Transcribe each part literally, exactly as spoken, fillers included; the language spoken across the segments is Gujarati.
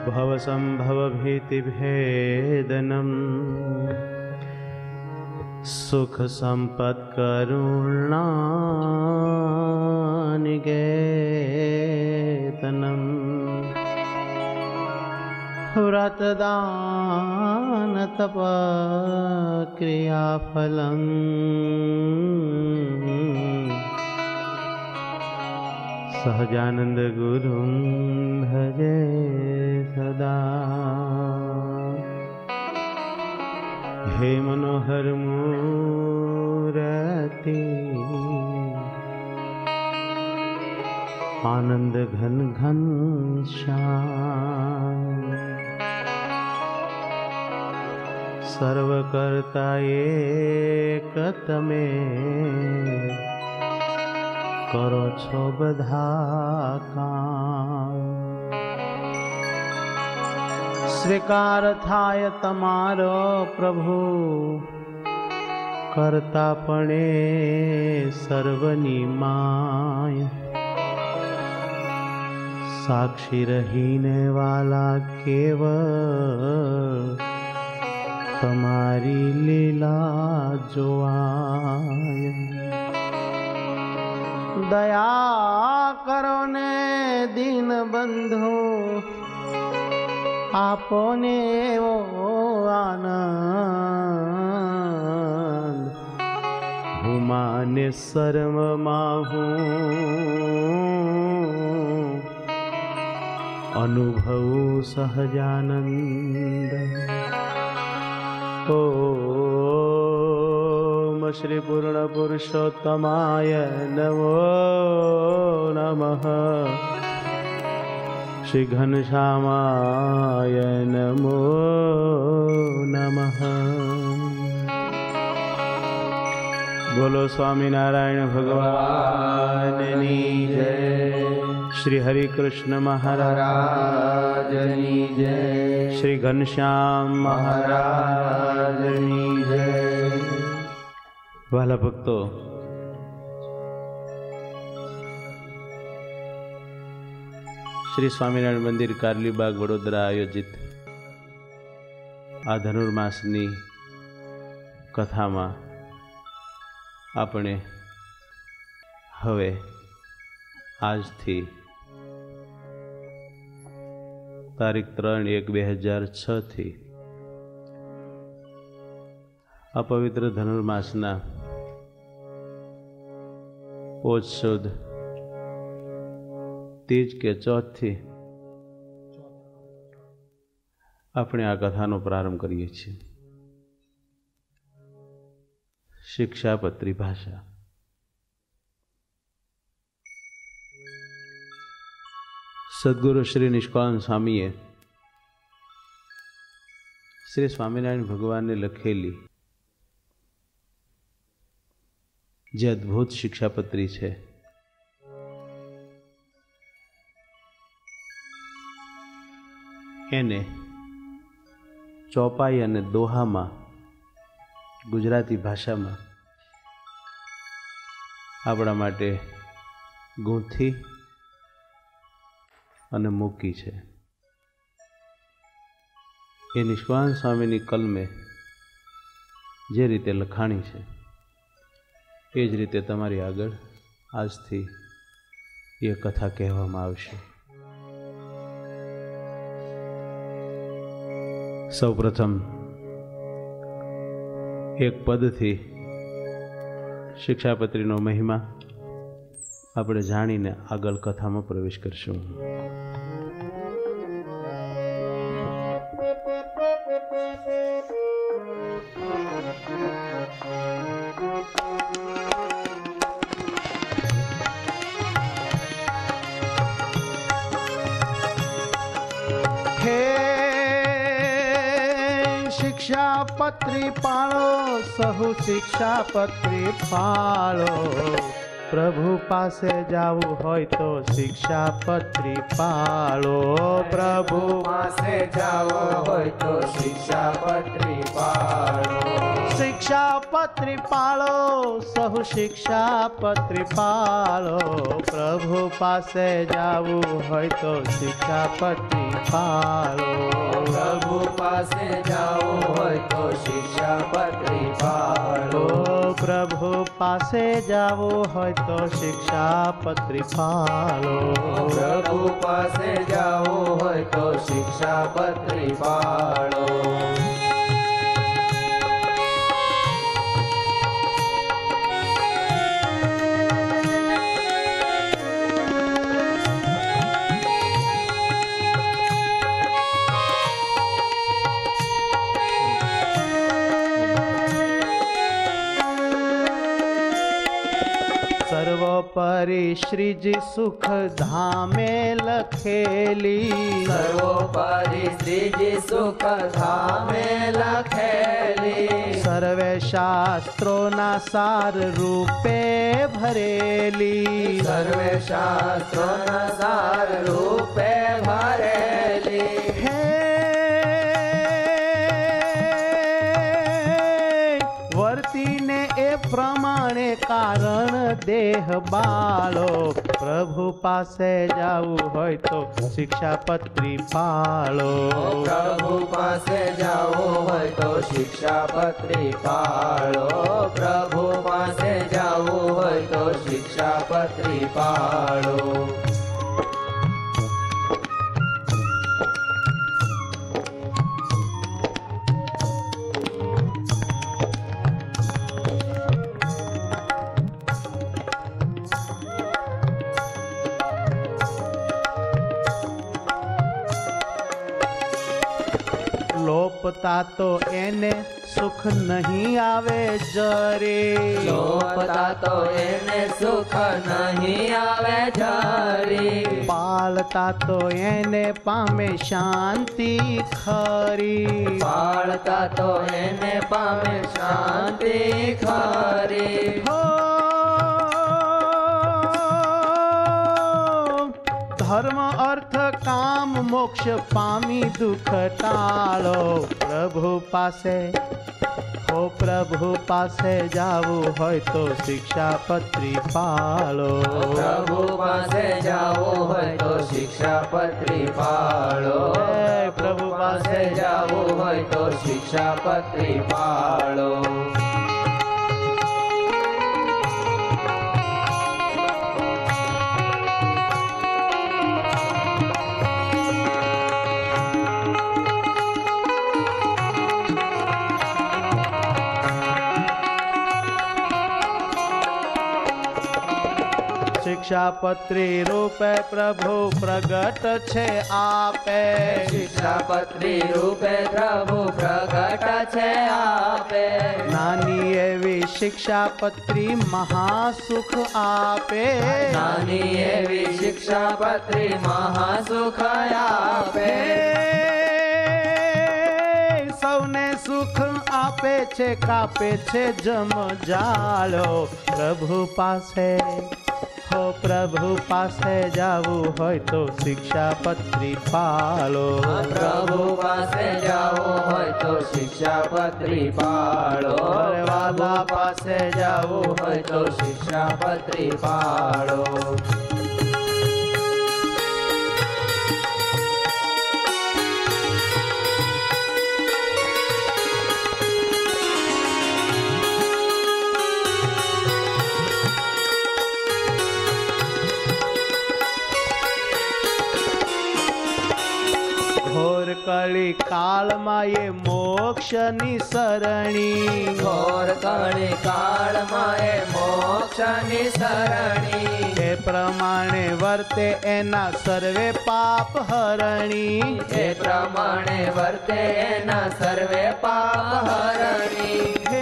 भवसंभवभीतिभेदनम् सुखसम्पत्करुणानिकेतनम् व्रतदानतपक्रियाफलम् सहजानंद गुरुं भजे सदा। हे मनोहर मूरति आनंद घन घन श्याम सर्वकर्ता एक तमे करो छो बधा काम। स्वीकार थाय तमारो प्रभु कर्तापणे सर्वनी माय। साक्षी रहीने वाला केवल तमारी लीला जोआय। दया करो ने दीन बंधु आपो ने वो आनंद। हुमाने शर्म माहू अनुभव सहजानंद। ओम श्री पूर्ण पुरुषोत्तमाय नमो नमः। श्री घनश्यामाय नमो नमः। बोलो स्वामीनारायण भगवान की जय। श्री हरि कृष्ण महाराज की जय। श्री घनश्याम महाराज की जय। वाला भक्तो, श्री स्वामीनारायण मंदिर कारलीबाग वडोदरा आयोजित आ धनुर्मासनी कथामां આપણે હવે આજથી તારીખ ત્રણ એક બે હજાર છ થી આ પવિત્ર ધનુર્માસના પોષ સુદ तीज के चौथ थी अपने आ कथानो प्रारंभ करीए छीए। शिक्षापत्री भाषा। सद्गुरु श्री निष्काम स्वामीए श्री स्वामीनारायण भगवान ने लखेली जे अद्भुत शिक्षापत्री है एने चौपाई अने दोहा में गुजराती भाषा में आपणा माटे गूंथी अने मूकी छे। ए निष्काम स्वामीनी कलमे जे रीते लखाणी छे ए ज रीते तमारी आगळ आजथी ये कथा कहेवामां आवशे। सौ प्रथम एक पद थी शिक्षापत्रीनो महिमा આપણે જાણીને આગળ કથામાં પ્રવેશ કરશું। शिक्षापत्री पाळो सहु शिक्षापत्री पाळो। प्रभु पासे जावू होय तो शिक्षापत्री पाळो। प्रभु पासे जावू होय तो शिक्षापत्री पाळो। શિક્ષાપત્રી પાળો સહુ શિક્ષાપત્રી પાળો પ્રભુ પાસે જાવું હોય તો શિક્ષાપત્રી પાળો પ્રભુ પાસે જાવું હોય તો શિક્ષાપત્રી પાળો પ્રભુ પાસે જાવું હોય તો શિક્ષાપત્રી પાળો પ્રભુ પાસે જાવું હોય તો શિક્ષાપત્રી પાળો સર્વોપરી શ્રીજી સુખ ધામે લખેલી સર્વોપરી શ્રીજી સુખ ધામે લખેલી સર્વે શાસ્ત્રોના સાર રૂપે ભરેલી સર્વે શાસ્ત્રોના સાર રૂપે ભરેલી હે વર્તીને એ પ્રમાણે કારણ દેહ બાળો પ્રભુ પાસે જાવું હોય તો શિક્ષાપત્રી પાળો પ્રભુ પાસે જાવું હોય તો શિક્ષાપત્રી પાળો પ્રભુ પાસે જાવું હોય તો શિક્ષાપત્રી પાળો લોપતા તો એને સુખ નહીં આવે જરે લોપતા તો એને સુખ નહીં આવે જરી પાળતા તો એને પામે શાંતિ ખરી પાળતા તો એને પામે શાંતિ ખરી હો ધર્મ અર્થ કામ મોક્ષ પામી દુઃખ ટાળો પ્રભુ પાસે હો પ્રભુ પાસે જાવું હોય તો શિક્ષાપત્રી પાળો પ્રભુ પાસે જાવું હોય તો શિક્ષાપત્રી પાળો પ્રભુ પાસે જાવું હોય તો શિક્ષાપત્રી પાળો શિક્ષાપત્રી રૂપે પ્રભુ પ્રગટ છે આપે શિક્ષાપત્રી રૂપે પ્રભુ પ્રગટ છે આપે નાની એવી શિક્ષાપત્રી મહાસુખ આપે નાની એવી શિક્ષાપત્રી મહાસુખ આપે સૌને સુખ આપે છે કાપે છે જમ જાળો પ્રભુ પાસે હો પ્રભુ પાસે જાવું હોય તો શિક્ષાપત્રી પાળો પ્રભુ પાસે જાવું હોય તો શિક્ષાપત્રી પાળો વાલા પાસે જાવું હોય તો શિક્ષાપત્રી પાળો ઘોર કળી કાળમાં એ મોક્ષની સરણી ઘોર કળી કાળમાં એ મોક્ષની સરણી એ પ્રમાણે વર્તે એના સર્વે પાપ હરણી એ પ્રમાણે વર્તે એના સર્વે પાપ હરણી હે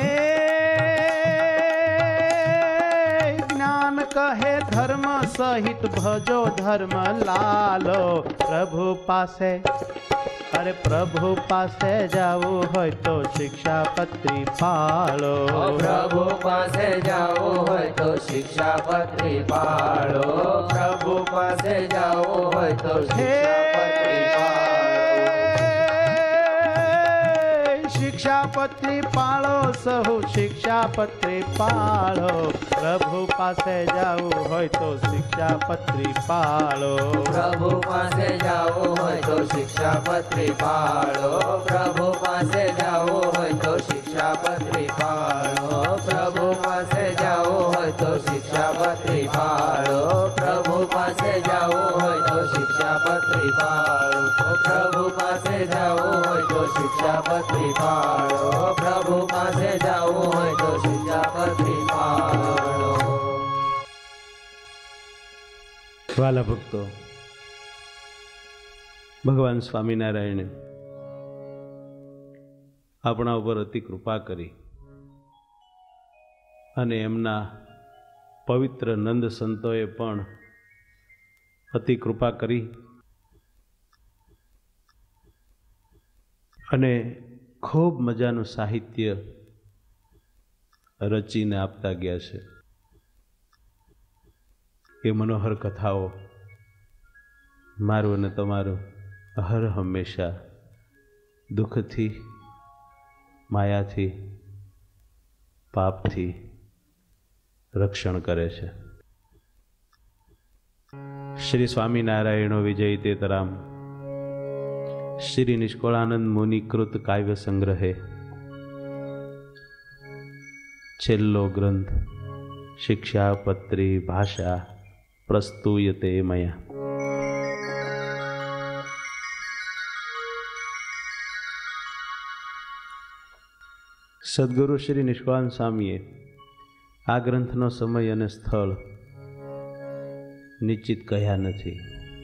જ્ઞાન કહે ધર્મ સહિત ભજો ધર્મ લાલો પ્રભુ પાસે અરે પ્રભુ પાસે જાવું હોય તો શિક્ષાપત્રી પાળો પ્રભુ પાસે જાવું હોય તો શિક્ષાપત્રી પાળો પ્રભુ પાસે જાવું હોય તો શિક્ષાપત્રી પાળો શિક્ષાપત્રી પાળો, સહુ શિક્ષાપત્રી પાળો. પ્રભુ પાસે જવું હોય તો શિક્ષાપત્રી પાળો. પ્રભુ પાસે જવું હોય તો શિક્ષાપત્રી પાળો. પ્રભુ પાસે જવું હોય તો શિક્ષાપત્રી પાળો. પ્રભુ પાસે જવું હોય તો શિક્ષાપત્રી પાળો. પ્રભુ પાસે જવું હોય તો શિક્ષાપત્રી પાળો. પ્રભુ પાસે જવું હોય તો શિક્ષાપત્રી પાળો. પ્રભુ પાસે જવું હોય તો શિક્ષાપત્રી પાળો. વાલા ભક્તો, ભગવાન સ્વામિનારાયણે આપણા ઉપર અતિ કૃપા કરી અને એમના પવિત્ર નંદ સંતોએ પણ અતિ કૃપા કરી અને ખૂબ મજાનું સાહિત્ય રચીને આપતા ગયા છે. એ મનોહર કથાઓ મારું અને તમારું હર હંમેશા દુઃખથી, માયાથી, પાપથી રક્ષણ કરે છે. શ્રી સ્વામિનારાયણો વિજય તેતરામ શ્રી નિષ્કળાનંદ મુનિકૃત કાવ્ય સંગ્રહે છેલ્લો ગ્રંથ શિક્ષાપત્રી ભાષા પ્રસ્તુયતે મયા. સદગુરુ શ્રી નિષ્કળાનંદ સ્વામીએ આ ગ્રંથનો સમય અને સ્થળ નિશ્ચિત કહ્યા નથી.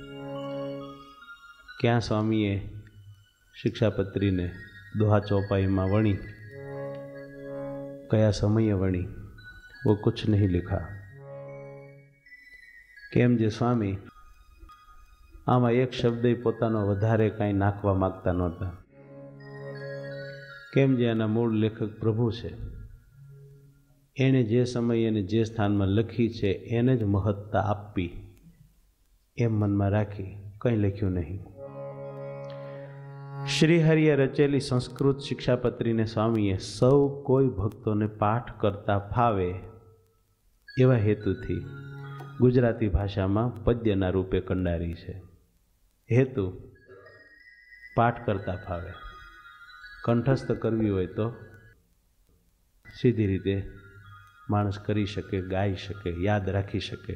ક્યાં સ્વામીએ શિક્ષાપત્રીને દોહા ચોપાઈમાં વણી, કયા સમયે વણી, वो कुछ नहीं लिखा. કેમ જે સ્વામી આમાં એક શબ્દ પોતાનો વધારે કાંઈ નાખવા માગતા નહોતા. કેમ જે એના મૂળ લેખક પ્રભુ છે, એણે જે સમય અને જે સ્થાનમાં લખી છે એને જ મહત્તા આપવી એમ મનમાં રાખી કંઈ લખ્યું નહીં. શ્રીહરિએ રચેલી સંસ્કૃત શિક્ષાપત્રીને સ્વામીએ સૌ કોઈ ભક્તોને પાઠ કરતા ફાવે એવા હેતુથી ગુજરાતી ભાષામાં પદ્યના રૂપે કંડારી છે. હેતુ પાઠ કરતા ફાવે, કંઠસ્થ કરવી હોય તો સીધી રીતે માણસ કરી શકે, ગાઈ શકે, યાદ રાખી શકે.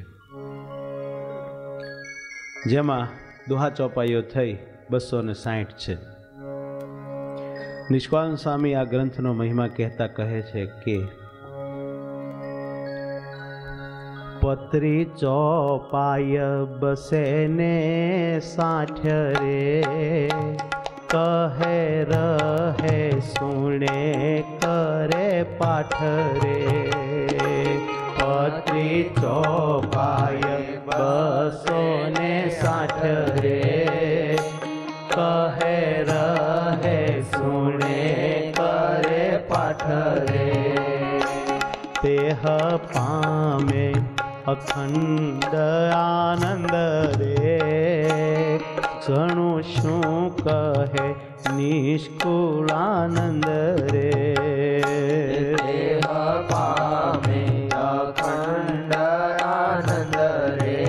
જેમાં દોહા ચોપાઈઓ થઈ બસો ને સાઠ છે. નિષ્કળાનંદ સ્વામી આ ગ્રંથનો મહિમા કહેતા કહે છે કે પત્રી ચોપાય બસે ને સાઠ રે, કહે રહે સુણે કરે પાઠ રે. પત્રી ચોપાય બસો ને સાઠ રે, કહે રહે સુણે કરે પાઠ રે. તેહ પામે અખંડ આનંદ રે, ઘણું શું કહે નિષ્કુળાનંદ રે. દેહ પામે અખંડ આનંદ રે,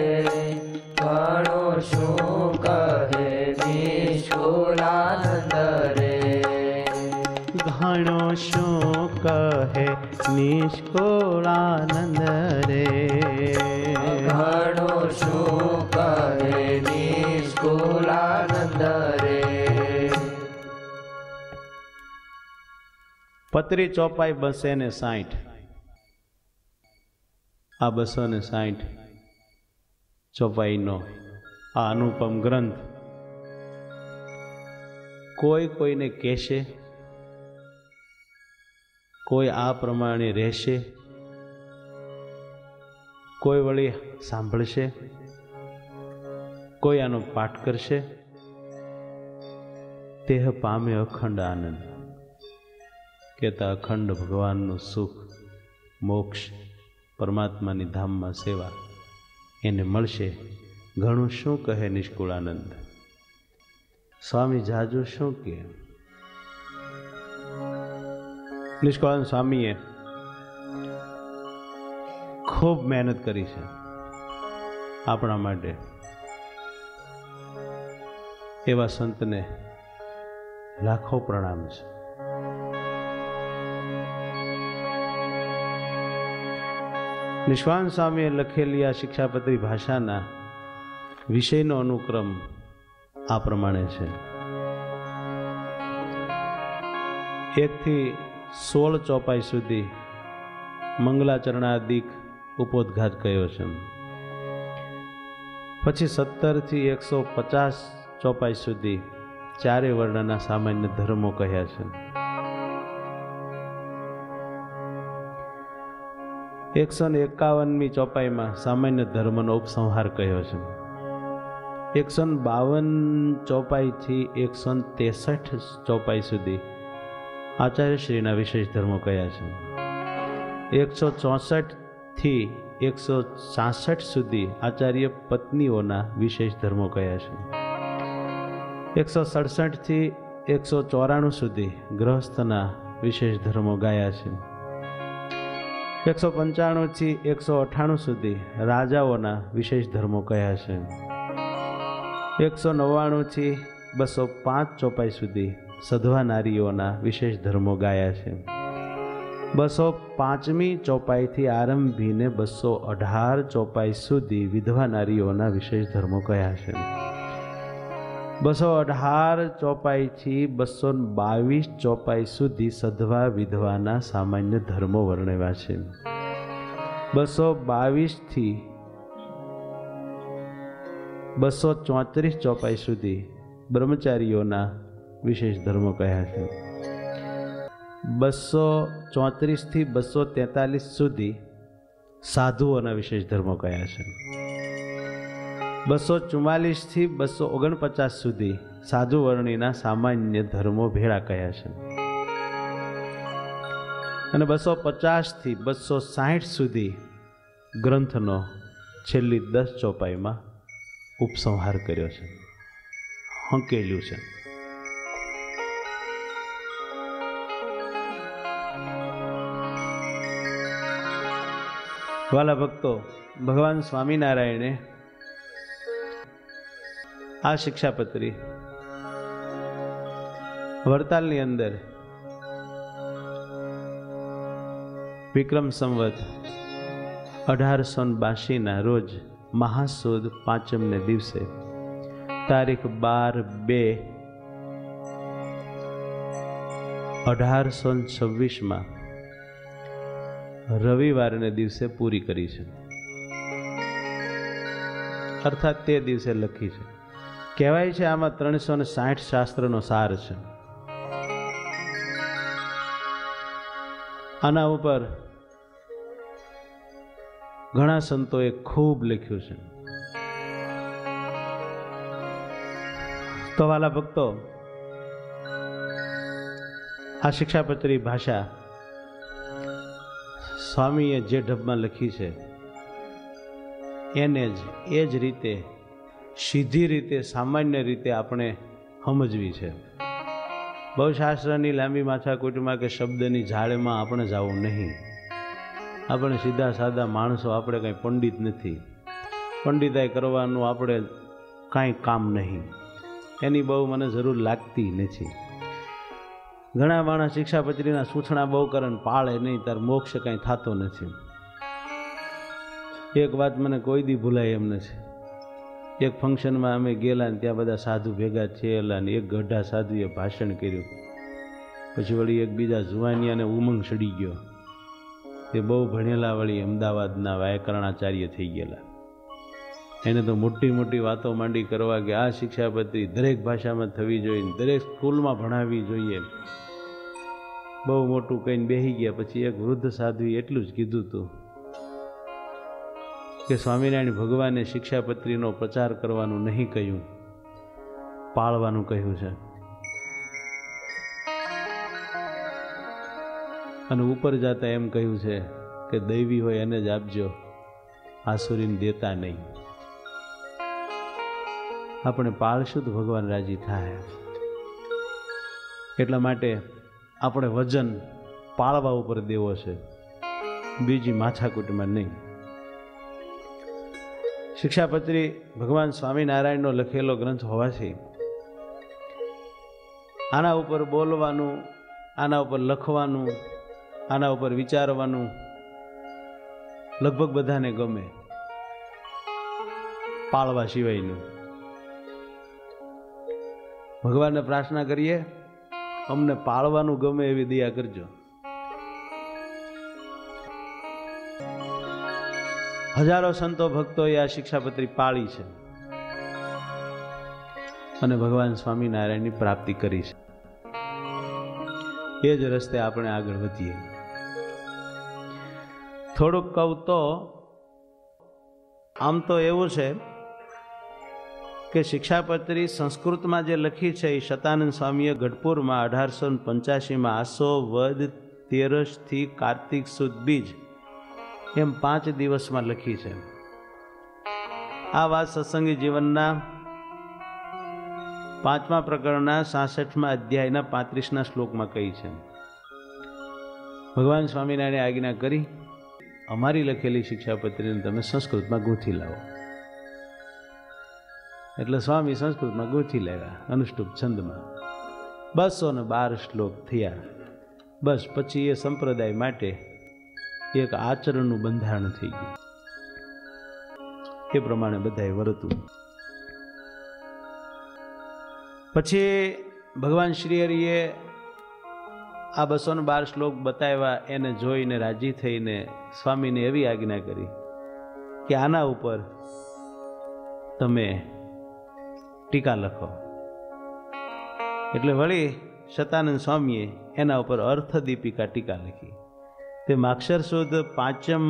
ઘણું શું કહે નિષ્કુળાનંદ રે. ઘણો શું કહે નિષ્કુળાનંદ રે. ઘણું શું કહે નિષ્કુળાનંદ રે. પત્રી ચોપાઈ બસે ને સાઠ, આ બસો ને સાઠ ચોપાઈનો આ અનુપમ ગ્રંથ કોઈ કોઈને કહેશે, કોઈ આ પ્રમાણે રહેશે, કોઈ વળી સાંભળશે, કોઈ આનો પાઠ કરશે. તેહ પામે અખંડ આનંદ, કહેતા અખંડ ભગવાનનું સુખ, મોક્ષ, પરમાત્માની ધામમાં સેવા એને મળશે. ઘણું શું કહે નિષ્કુળાનંદ. સ્વામી જાજુ શું કે નિષ્કળાનંદ સ્વામીએ ખૂબ મહેનત કરી છે આપણા માટે. એવા સંતને લાખો પ્રણામ છે. નિષ્કળાનંદ સ્વામીએ લખેલી આ શિક્ષાપત્રી ભાષાના વિષયનો અનુક્રમ આ પ્રમાણે છે. એકથી સોળ ચોપાઈ સુધી મંગલાચરણાદિક ઉપોદ્ઘાત કયો છે. પછી સત્તરથી એકસો પચાસ ચોપાઈ સુધી ચારે વર્ણના સામાન્ય ધર્મો કહ્યા છે. એકસો ને એકાવનમી ચોપાઈમાં સામાન્ય ધર્મનો ઉપસંહાર કહ્યો છે. એકસો ને બાવન ચોપાઈથી એકસો ને ત્રેસઠ ચોપાઈ સુધી આચાર્યશ્રીના વિશેષ ધર્મો કયા છે. એકસો ચોસઠ થી એકસો સાસઠ સુધી આચાર્ય પત્નીઓના વિશેષ ધર્મો કયા છે. એકસો સડસઠ થી એકસો ચોરાણું સુધી ગૃહસ્થના વિશેષ ધર્મો ગાયા છે. એકસો પંચાણું થી એકસો અઠ્ઠાણું સુધી રાજાઓના વિશેષ ધર્મો કયા છે. એકસો નવ્વાણું થી બસો પાંચ ચોપાઈ સુધી સધવા નારીઓના વિશેષ ધર્મો ગાયા છે. બસો પાંચમી ચોપાઈથી આરંભીને બસો અઢાર ચોપાઈ સુધી વિધવા નારીઓના વિશેષ ધર્મો કયા છે. બસો અઢાર ચોપાઈથી બસો બાવીસ ચોપાઈ સુધી સધવા વિધવાના સામાન્ય ધર્મો વર્ણવ્યા છે. બસો બાવીસથી બસો ચોત્રીસ ચોપાઈ સુધી બ્રહ્મચારીઓના વિશેષ ધર્મો કયા છે. બસો ચોત્રીસથી બસો તેતાલીસ સુધી સાધુઓના વિશેષ ધર્મો કયા છે. બસો ચુમ્માલીસથી બસો ઓગણપચાસ સુધી સાધુ વર્ણીના સામાન્ય ધર્મો ભેળા કયા છે. અને બસો પચાસથી બસો સાહીઠ સુધી ગ્રંથનો છેલ્લી દસ ચોપાઈમાં ઉપસંહાર કર્યો છે, હંકેલ્યું છે. વાલા ભક્તો, ભગવાન સ્વામિનારાયણે આ શિક્ષાપત્રી વડતાલની અંદર વિક્રમ સંવત અઢારસો બાસીના રોજ મહાસુદ પાંચમને દિવસે તારીખ બાર બે અઢારસો છવ્વીસમાં રવિવારને દિવસે પૂરી કરી છે. અર્થાત તે દિવસે લખી છે. કહેવાય છે આમાં ત્રણસો ને સાઠ શાસ્ત્રનો સાર છે. આના ઉપર ઘણા સંતોએ ખૂબ લખ્યું છે. તો વાલા ભક્તો, આ શિક્ષાપત્રી ભાષા સ્વામીએ જે ઢબમાં લખી છે એને જ એ જ રીતે સીધી રીતે સામાન્ય રીતે આપણે સમજવી છે. બહુ શાસ્ત્રની લાંબી માથાકૂટમાં કે શબ્દની ઝાડમાં આપણે જવું નહીં. આપણે સીધા સાદા માણસો, આપણે કંઈ પંડિત નથી. પંડિતાઈ કરવાનું આપણે કાંઈ કામ નહીં, એની બહુ મને જરૂર લાગતી નથી. ઘણા માણસ શિક્ષાપત્રીના સૂચના બહુ કરે ને પાળે નહીં, તાર મોક્ષ કાંઈ થતો નથી. એક વાત મને કોઈ દી ભૂલાય એમ નથી. એક ફંક્શનમાં અમે ગયેલા ને ત્યાં બધા સાધુ ભેગા થયેલા ને એક ગઢા સાધુએ ભાષણ કર્યું. પછી વળી એક બીજા જુવાનિયાને ઉમંગ ચડી ગયો. તે બહુ ભણેલા વળી અમદાવાદના વ્યાકરણાચાર્ય થઈ ગયેલા. એને તો મોટી મોટી વાતો માંડી કરવા કે આ શિક્ષાપત્રી દરેક ભાષામાં થવી જોઈએ, દરેક સ્કૂલમાં ભણાવવી જોઈએ. બહુ મોટું કહીને બેસી ગયા. પછી એક વૃદ્ધ સાધુએ એટલું જ કીધું હતું કે સ્વામિનારાયણ ભગવાને શિક્ષાપત્રીનો પ્રચાર કરવાનું નહીં કહ્યું, પાળવાનું કહ્યું છે. અને ઉપર જતા એમ કહ્યું છે કે દૈવી હોય એને જ આપજો, આસુરીને દેતા નહીં. આપણે પાળશું તો ભગવાન રાજી થાય. એટલા માટે આપણે વજન પાળવા ઉપર દેવો છે, બીજી માથાકૂટમાં નહીં. શિક્ષાપત્રી ભગવાન સ્વામિનારાયણનો લખેલો ગ્રંથ હોવાથી આના ઉપર બોલવાનું, આના ઉપર લખવાનું, આના ઉપર વિચારવાનું લગભગ બધાને ગમે, પાળવા સિવાયનું. ભગવાનને પ્રાર્થના કરીએ, અમને પાળવાનું ગમે એવી દયા કરજો. હજારો સંતો ભક્તોએ આ શિક્ષાપત્રી પાળી છે અને ભગવાન સ્વામિનારાયણની પ્રાપ્તિ કરી છે. એ જ રસ્તે આપણે આગળ વધીએ. થોડુંક કહું તો આમ તો એવું છે કે શિક્ષાપત્રી સંસ્કૃતમાં જે લખી છે એ શતાનંદ સ્વામીએ ગઢપુરમાં અઢારસો પંચ્યાસીમાં આસો વદ તેરસથી કાર્તિક સુદ બીજ એમ પાંચ દિવસમાં લખી છે. આ વાત સત્સંગી જીવનના પાંચમા પ્રકરણના સાસઠમા અધ્યાયના પાંત્રીસના શ્લોકમાં કહી છે. ભગવાન સ્વામિનારાયણે આજ્ઞા કરી, અમારી લખેલી શિક્ષાપત્રીને તમે સંસ્કૃતમાં ગૂંથી લાવો. એટલે સ્વામી સંસ્કૃતમાં ગૂંથી લાવ્યા અનુષ્ટુપ છંદમાં. બસો ને બાર શ્લોક થયા. બસ પછી એ સંપ્રદાય માટે એક આચરણનું બંધારણ થઈ ગયું. એ પ્રમાણે બધાએ વર્તું. પછી ભગવાન શ્રી હરિએ આ બસો ને બાર શ્લોક બતાવ્યા. એને જોઈને રાજી થઈને સ્વામીને એવી આજ્ઞા કરી કે આના ઉપર તમે ટીકા લખો. એટલે વળી શતાનંદ સ્વામીએ એના ઉપર અર્થદીપિકા ટીકા લખી. તે માક્ષર સુદ પાંચમ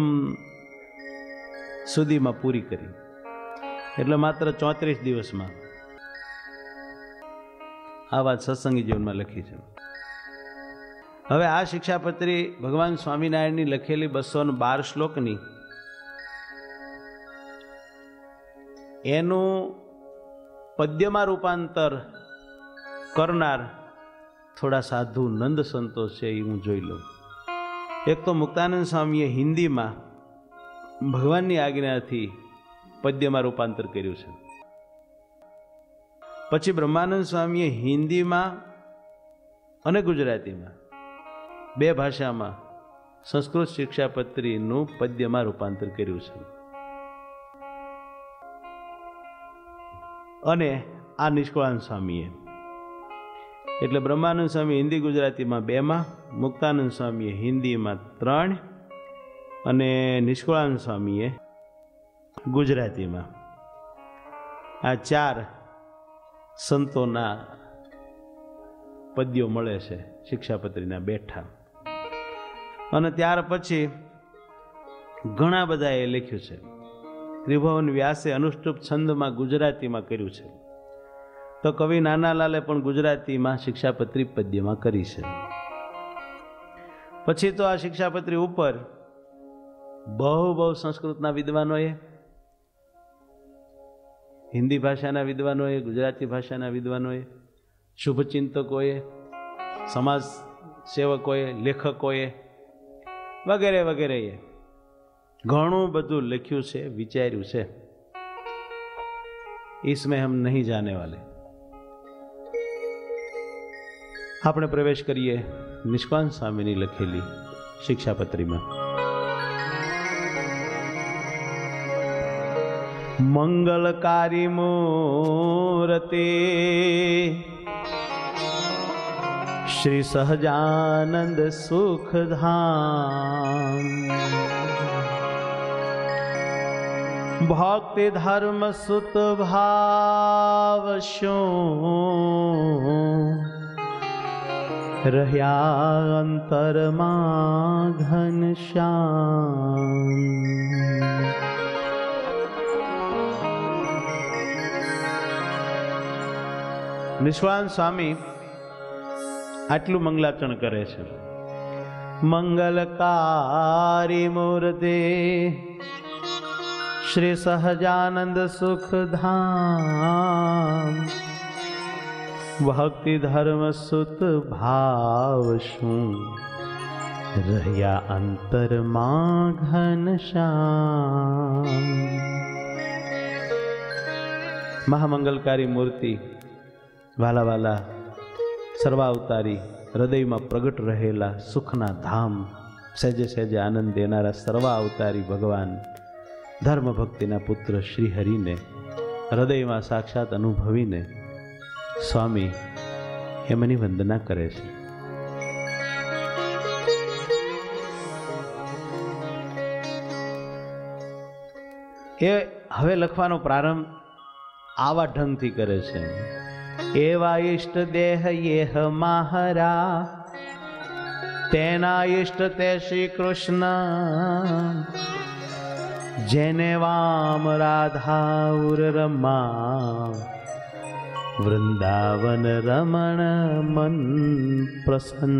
સુધીમાં પૂરી કરી. એટલે માત્ર ચોત્રીસ દિવસમાં આ વાત સત્સંગી જીવનમાં લખી છે. હવે આ શિક્ષાપત્રી ભગવાન સ્વામિનારાયણની લખેલી બસો ને બાર શ્લોકની એનું પદ્યમાં રૂપાંતર કરનાર થોડા સાધુ નંદ સંતો છે, એ હું જોઈ લઉં. એક તો મુક્તાનંદ સ્વામીએ હિન્દીમાં ભગવાનની આજ્ઞાથી પદ્યમાં રૂપાંતર કર્યું છે. પછી બ્રહ્માનંદ સ્વામીએ હિન્દીમાં અને ગુજરાતીમાં બે ભાષામાં સંસ્કૃત શિક્ષાપત્રીનું પદ્યમાં રૂપાંતર કર્યું છે. અને આ નિષ્કળાનંદ સ્વામીએ, એટલે બ્રહ્માનંદ સ્વામી હિન્દી ગુજરાતીમાં બેમાં, મુક્તાનંદ સ્વામીએ હિન્દીમાં ત્રણ અને નિષ્કળાનંદ સ્વામીએ ગુજરાતીમાં. આ ચાર સંતોના પદ્યો મળે છે શિક્ષાપત્રીના બેઠા. અને ત્યાર પછી ઘણા બધા એ લખ્યું છે. ત્રિભુવન વ્યાસે અનુષ્ટુપ છંદમાં ગુજરાતીમાં કર્યું છે, તો કવિ નાનાલાલે પણ ગુજરાતીમાં શિક્ષાપત્રી પદ્યમાં કરી છે. પછી તો આ શિક્ષાપત્રી ઉપર બહુ બહુ સંસ્કૃતના વિદ્વાનોએ, હિન્દી ભાષાના વિદ્વાનોએ, ગુજરાતી ભાષાના વિદ્વાનોએ, શુભચિંતકોએ, સમાજ સેવકોએ, લેખકોએ વગેરે વગેરેએ ઘણું બધું લખ્યું છે, વિચાર્યું છે. इसमें हम नहीं जाने वाले. આપણે પ્રવેશ કરીએ નિષ્કાંત સ્વામીની લખેલી શિક્ષાપત્રીમાં. મંગલકારી મૂર્તિ શ્રી સહજાનંદ સુખધામ, ભક્તિ ધર્મ સુત ભાવ શું રહ્યા અંતરમાં ઘનશ્યામ. નિષ્કાંત સ્વામી આટલું મંગલાચરણ કરે છે. મંગલકારી મૂર્તિ શ્રી સહજાનંદ સુખધામ, ભક્તિ ધર્મ સુત ભાવ શું રહ્યા અંતરમાં ઘનશ્યામ. મહામંગલકારી મૂર્તિ વાલા વાલા સર્વાવતારી હૃદયમાં પ્રગટ રહેલા સુખના ધામ સહેજે સહેજે આનંદ દેનારા સર્વાવતારી ભગવાન ધર્મ ભક્તિના પુત્ર શ્રી હરિને હૃદયમાં સાક્ષાત અનુભવીને સ્વામી એમની વંદના કરે છે. એ હવે લખવાનો પ્રારંભ આવા ઢંગથી કરે છે. એવા ઈષ્ટ દેહ યેહ માહરા, તેના ઈષ્ટ તે શ્રી કૃષ્ણ, જેને વામ રાધા ઉર રમા, વૃંદાવન રમણ મન પ્રસન્ન.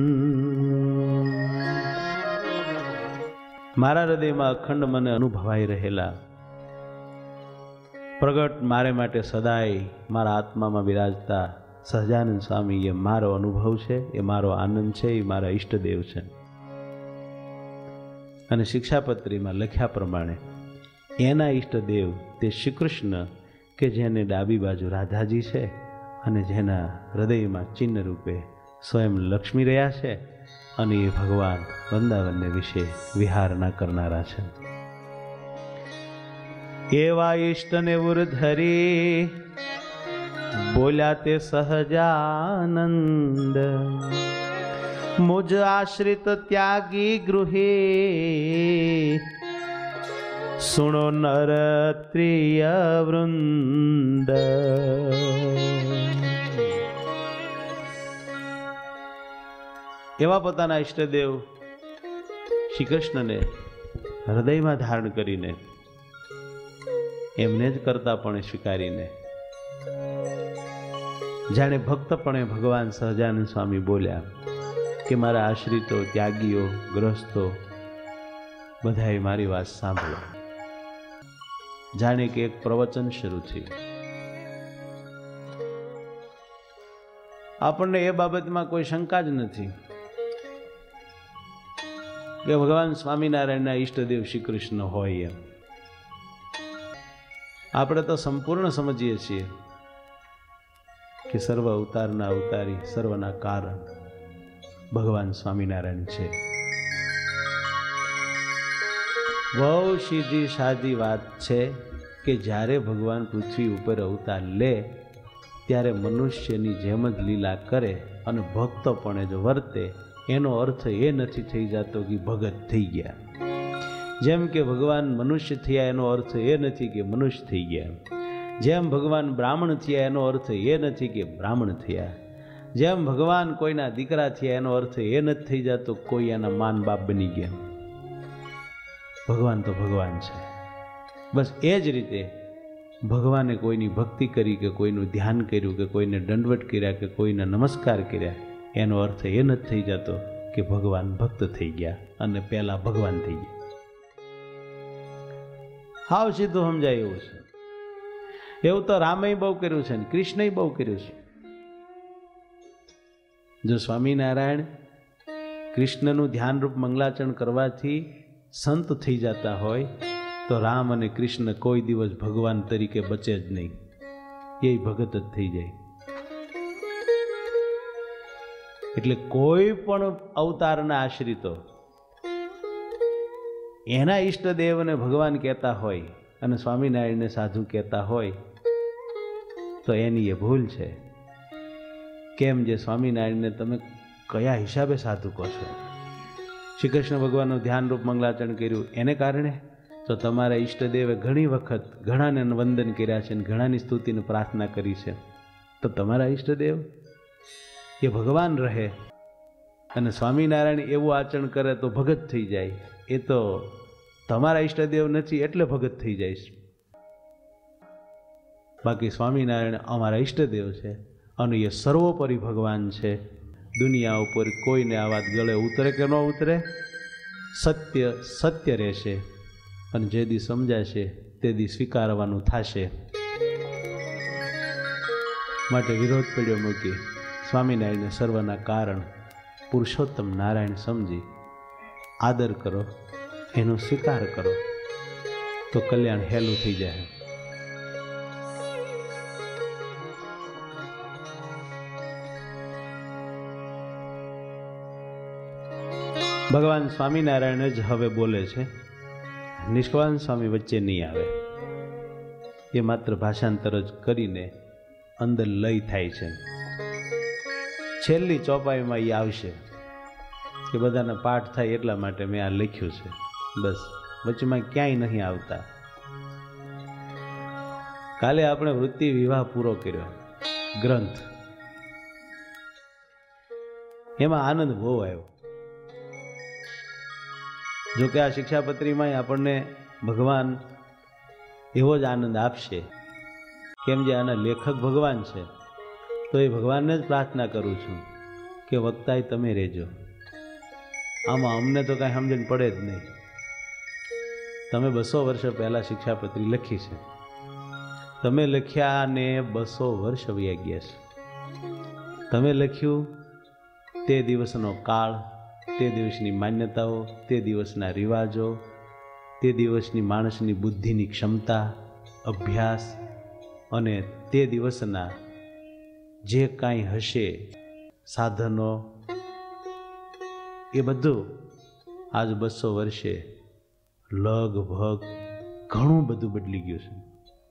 મારા હૃદયમાં અખંડ મને અનુભવાઈ રહેલા પ્રગટ મારે માટે સદાય મારા આત્મામાં બિરાજતા સહજાનંદ સ્વામી એ મારો અનુભવ છે, એ મારો આનંદ છે, એ મારા ઈષ્ટદેવ છે. અને શિક્ષાપત્રીમાં લખ્યા પ્રમાણે એના ઈષ્ટદેવ તે શ્રી કૃષ્ણ કે જેને ડાબી બાજુ રાધાજી છે અને જેના હૃદયમાં ચિહ્ન રૂપે સ્વયં લક્ષ્મી રહ્યા છે, અને એ ભગવાન વૃંદાવનને વિશે વિહારના કરનારા છે. એવા ઈષ્ટને ઉર્ધરી બોલ્યા તે સહજાનંદ, મુજ આશ્રિત ત્યાગી ગૃહે, સુણો નર ત્રિય વૃંદ. એવા પોતાના ઈષ્ટદેવ શ્રી કૃષ્ણને હૃદયમાં ધારણ કરીને એમને જ કરતાપણે સ્વીકારીને જાણે ભક્તપણે ભગવાન સહજાનંદ સ્વામી બોલ્યા કે મારા આશ્રિતો, ત્યાગીઓ, ગ્રસ્તો બધાએ મારી વાત સાંભળો. જાણે કે એક પ્રવચન શરૂ થયું. આપણને એ બાબતમાં કોઈ શંકા જ નથી કે ભગવાન સ્વામિનારાયણના ઈષ્ટદેવ શ્રી કૃષ્ણ હોય એમ. આપણે તો સંપૂર્ણ સમજીએ છીએ કે સર્વ અવતારના અવતારી, સર્વના કારણ ભગવાન સ્વામિનારાયણ છે. બહુ સીધી સાદી વાત છે કે જ્યારે ભગવાન પૃથ્વી ઉપર અવતાર લે ત્યારે મનુષ્યની જેમ જ લીલા કરે અને ભક્તપણે જ વર્તે, એનો અર્થ એ નથી થઈ જતો કે ભગત થઈ ગયા. જેમ કે ભગવાન મનુષ્ય થયા એનો અર્થ એ નથી કે મનુષ્ય થઈ ગયા. જેમ ભગવાન બ્રાહ્મણ થયા એનો અર્થ એ નથી કે બ્રાહ્મણ થયા. જેમ ભગવાન કોઈના દીકરા થયા એનો અર્થ એ નથી થઈ જતો કોઈ એના માન બાપ બની ગયા. ભગવાન તો ભગવાન છે. બસ એ જ રીતે ભગવાને કોઈની ભક્તિ કરી કે કોઈનું ધ્યાન કર્યું કે કોઈને દંડવટ કર્યા કે કોઈને નમસ્કાર કર્યા એનો અર્થ એ નથી થઈ જતો કે ભગવાન ભક્ત થઈ ગયા અને પહેલા ભગવાન થઈ ગયા. હાવ સીધું સમજાય એવું છે. એવું તો રામે બહુ કર્યું છે ને કૃષ્ણએ બહુ કર્યું છે. જો સ્વામિનારાયણ કૃષ્ણનું ધ્યાનરૂપ મંગલાચરણ કરવાથી સંત થઈ જતા હોય તો રામ અને કૃષ્ણ કોઈ દિવસ ભગવાન તરીકે બચે જ નહીં, એ ભગત જ થઈ જાય. એટલે કોઈ પણ અવતારના આશ્રિતો એના ઈષ્ટદેવને ભગવાન કહેતા હોય અને સ્વામિનારાયણને સાધુ કહેતા હોય તો એની એ ભૂલ છે. કેમ? જે સ્વામિનારાયણને તમે કયા હિસાબે સાધુ કહો છો? શ્રી કૃષ્ણ ભગવાનનું ધ્યાનરૂપ મંગલાચરણ કર્યું એને કારણે તો તમારા ઈષ્ટદેવે ઘણી વખત ઘણાને વંદન કર્યા છે અને ઘણાની સ્તુતિની પ્રાર્થના કરી છે. તો તમારા ઈષ્ટદેવ એ ભગવાન રહે અને સ્વામિનારાયણ એવું આચરણ કરે તો ભગત થઈ જાય. એ તો તમારા ઈષ્ટદેવ નથી એટલે ભગત થઈ જાય. બાકી સ્વામિનારાયણ અમારા ઈષ્ટદેવ છે અને એ સર્વોપરી ભગવાન છે. દુનિયા ઉપર કોઈને આ વાત ગળે ઉતરે કે ન ઉતરે, સત્ય સત્ય રહેશે અને જે દી સમજાશે તે દી સ્વીકારવાનું થશે. માટે વિરોધ પડ્યો મૂકી સ્વામિનારાયણને સર્વના કારણ પુરુષોત્તમ નારાયણ સમજી આદર કરો, એનો સ્વીકાર કરો, તો કલ્યાણ હેલું થઈ જાય. ભગવાન સ્વામિનારાયણ જ હવે બોલે છે, નિષ્કાળ સ્વામી વચ્ચે નહીં આવે. એ માત્ર ભાષાંતર જ કરીને અંદર લય થાય છે. છેલ્લી ચોપાઈમાં એ આવશે કે બધાના પાઠ થાય એટલા માટે મેં આ લખ્યું છે, બસ વચમાં ક્યાંય નહીં આવતા. કાલે આપણે વૃત્તિ વિવાહ પૂરો કર્યો ગ્રંથ, એમાં આનંદ બહુ આવ્યો. જો કે આ શિક્ષાપત્રીમાં આપણને ભગવાન એવો જ આનંદ આપશે, કેમ જે આના લેખક ભગવાન છે. તો એ ભગવાનને જ પ્રાર્થના કરું છું કે વક્તાય તમે રહેજો. આમાં અમને તો કાંઈ સમજણ પડે જ નહીં. તમે બસો વર્ષ પહેલાં શિક્ષાપત્રી લખી છે, તમે લખ્યા ને બસો વર્ષ વયા ગયા છે. તમે લખ્યું તે દિવસનો કાળ, તે દિવસની માન્યતાઓ, તે દિવસના રિવાજો, તે દિવસની માણસની બુદ્ધિની ક્ષમતા, અભ્યાસ અને તે દિવસના જે કાંઈ હશે સાધનો, એ બધું આજ બસો વર્ષે લગભગ ઘણું બધું બદલી ગયું છે.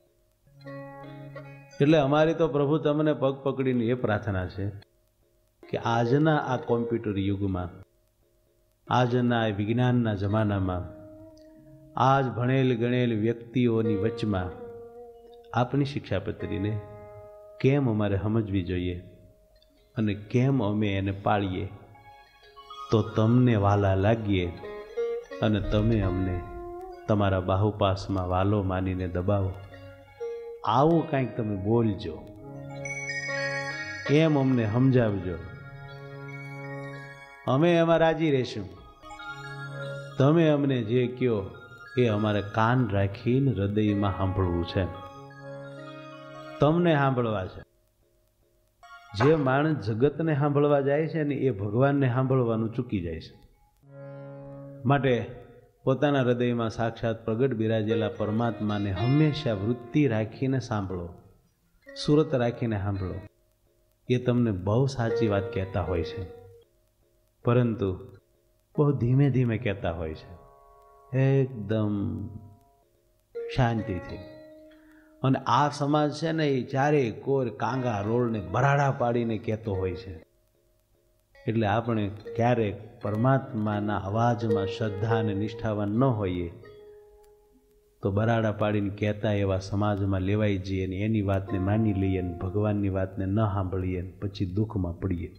એટલે અમારી તો પ્રભુ તમને પગ પકડીને એ પ્રાર્થના છે કે આજના આ કોમ્પ્યુટર યુગમાં, આજના વિજ્ઞાનના જમાનામાં, આજ ભણેલ ગણેલ વ્યક્તિઓની વચમાં આપની શિક્ષાપત્રીને કેમ અમારે સમજવી જોઈએ અને કેમ અમે એને પાળીએ તો તમને વાલા લાગીએ અને તમે અમને તમારા બાહુપાસમાં વાલો માનીને દબાવો. આવું કાંઈક તમે બોલજો, એમ અમને સમજાવજો. અમે એમાં રાજી રહીશું. તમે અમને જે કહો એ અમારે કાન રાખીને હૃદયમાં સાંભળવું છે, તમને સાંભળવા છે. જે માણસ જગતને સાંભળવા જાય છે ને એ ભગવાનને સાંભળવાનું ચૂકી જાય છે. માટે પોતાના હૃદયમાં સાક્ષાત પ્રગટ બિરાજેલા પરમાત્માને હંમેશા વૃત્તિ રાખીને સાંભળો, સુરત રાખીને સાંભળો. એ તમને બહુ સાચી વાત કહેતા હોય છે, પરંતુ બહુ ધીમે ધીમે કહેતા હોય છે, એકદમ શાંતિથી. અને આ સમાજ છે ને એ ચારેય કોર કાંગા રોળને બરાડા પાડીને કહેતો હોય છે. એટલે આપણે ક્યારેક પરમાત્માના અવાજમાં શ્રદ્ધા અને નિષ્ઠાવાન ન હોઈએ તો બરાડા પાડીને કહેતા એવા સમાજમાં લેવાઈ જઈએ ને એની વાતને માની લઈએ ને ભગવાનની વાતને ન સાંભળીએ ને પછી દુઃખમાં પડીએ.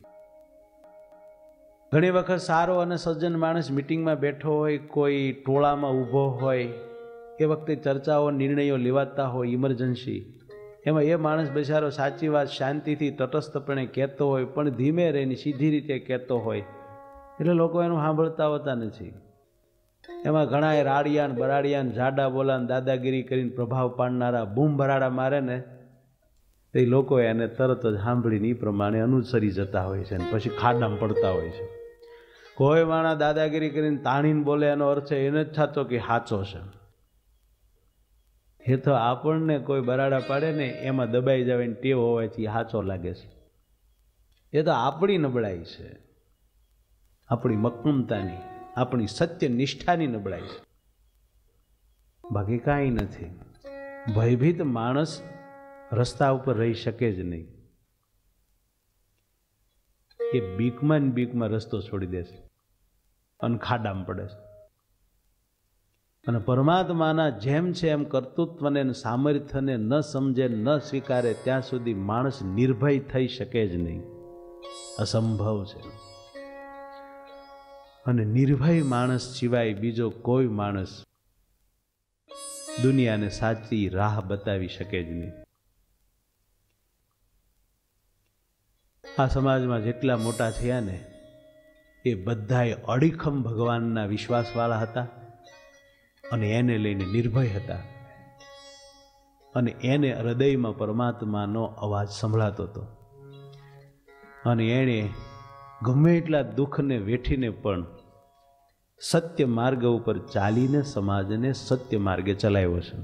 ઘણી વખત સારો અને સજ્જન માણસ મિટિંગમાં બેઠો હોય, કોઈ ટોળામાં ઊભો હોય, એ વખતે ચર્ચાઓ નિર્ણયો લેવાતા હોય ઇમરજન્સી, એમાં એ માણસ બેચારો સાચી વાત શાંતિથી તટસ્થપણે કહેતો હોય પણ ધીમે રહીને સીધી રીતે કહેતો હોય, એટલે લોકો એનું સાંભળતા હોતા નથી. એમાં ઘણા રાડિયાન બરાડિયાન જાડા બોલાન દાદાગીરી કરીને પ્રભાવ પાડનારા બૂમ ભરાડા મારે ને એ લોકો એને તરત જ સાંભળીને એ પ્રમાણે અનુસરી જતા હોય છે અને પછી ખાડામાં પડતા હોય છે. કોઈ માણસ દાદાગીરી કરીને તાણીને બોલે એનો અર્થ એને જ થતો કે સાચો છે. એ તો આપણને કોઈ બરાડા પાડે ને એમાં દબાઈ જવાની ટેવ હોવાથી સાચો લાગે છે. એ તો આપણી નબળાઈ છે, આપણી મક્કમતાની, આપણી સત્ય નિષ્ઠાની નબળાઈ છે, બાકી કાંઈ નથી. ભયભીત માણસ રસ્તા ઉપર રહી શકે જ નહીં. એ બીકમાં ને બીકમાં રસ્તો છોડી દેશે અને ખાડામાં પડે છે. અને પરમાત્માના જેમ છે એમ કર્તૃત્વને સામર્થ્યને ન સમજે, ન સ્વીકારે ત્યાં સુધી માણસ નિર્ભય થઈ શકે જ નહીં, અસંભવ છે. અને નિર્ભય માણસ સિવાય બીજો કોઈ માણસ દુનિયાને સાચી રાહ બતાવી શકે જ નહીં. આ સમાજમાં જેટલા મોટા થયા ને એ બધાએ અડીખમ ભગવાનના વિશ્વાસવાળા હતા અને એને લઈને નિર્ભય હતા અને એને હૃદયમાં પરમાત્માનો અવાજ સંભળાતો હતો અને એણે ગમે એટલા દુઃખને વેઠીને પણ સત્ય માર્ગ ઉપર ચાલીને સમાજને સત્ય માર્ગે ચલાવ્યો છે.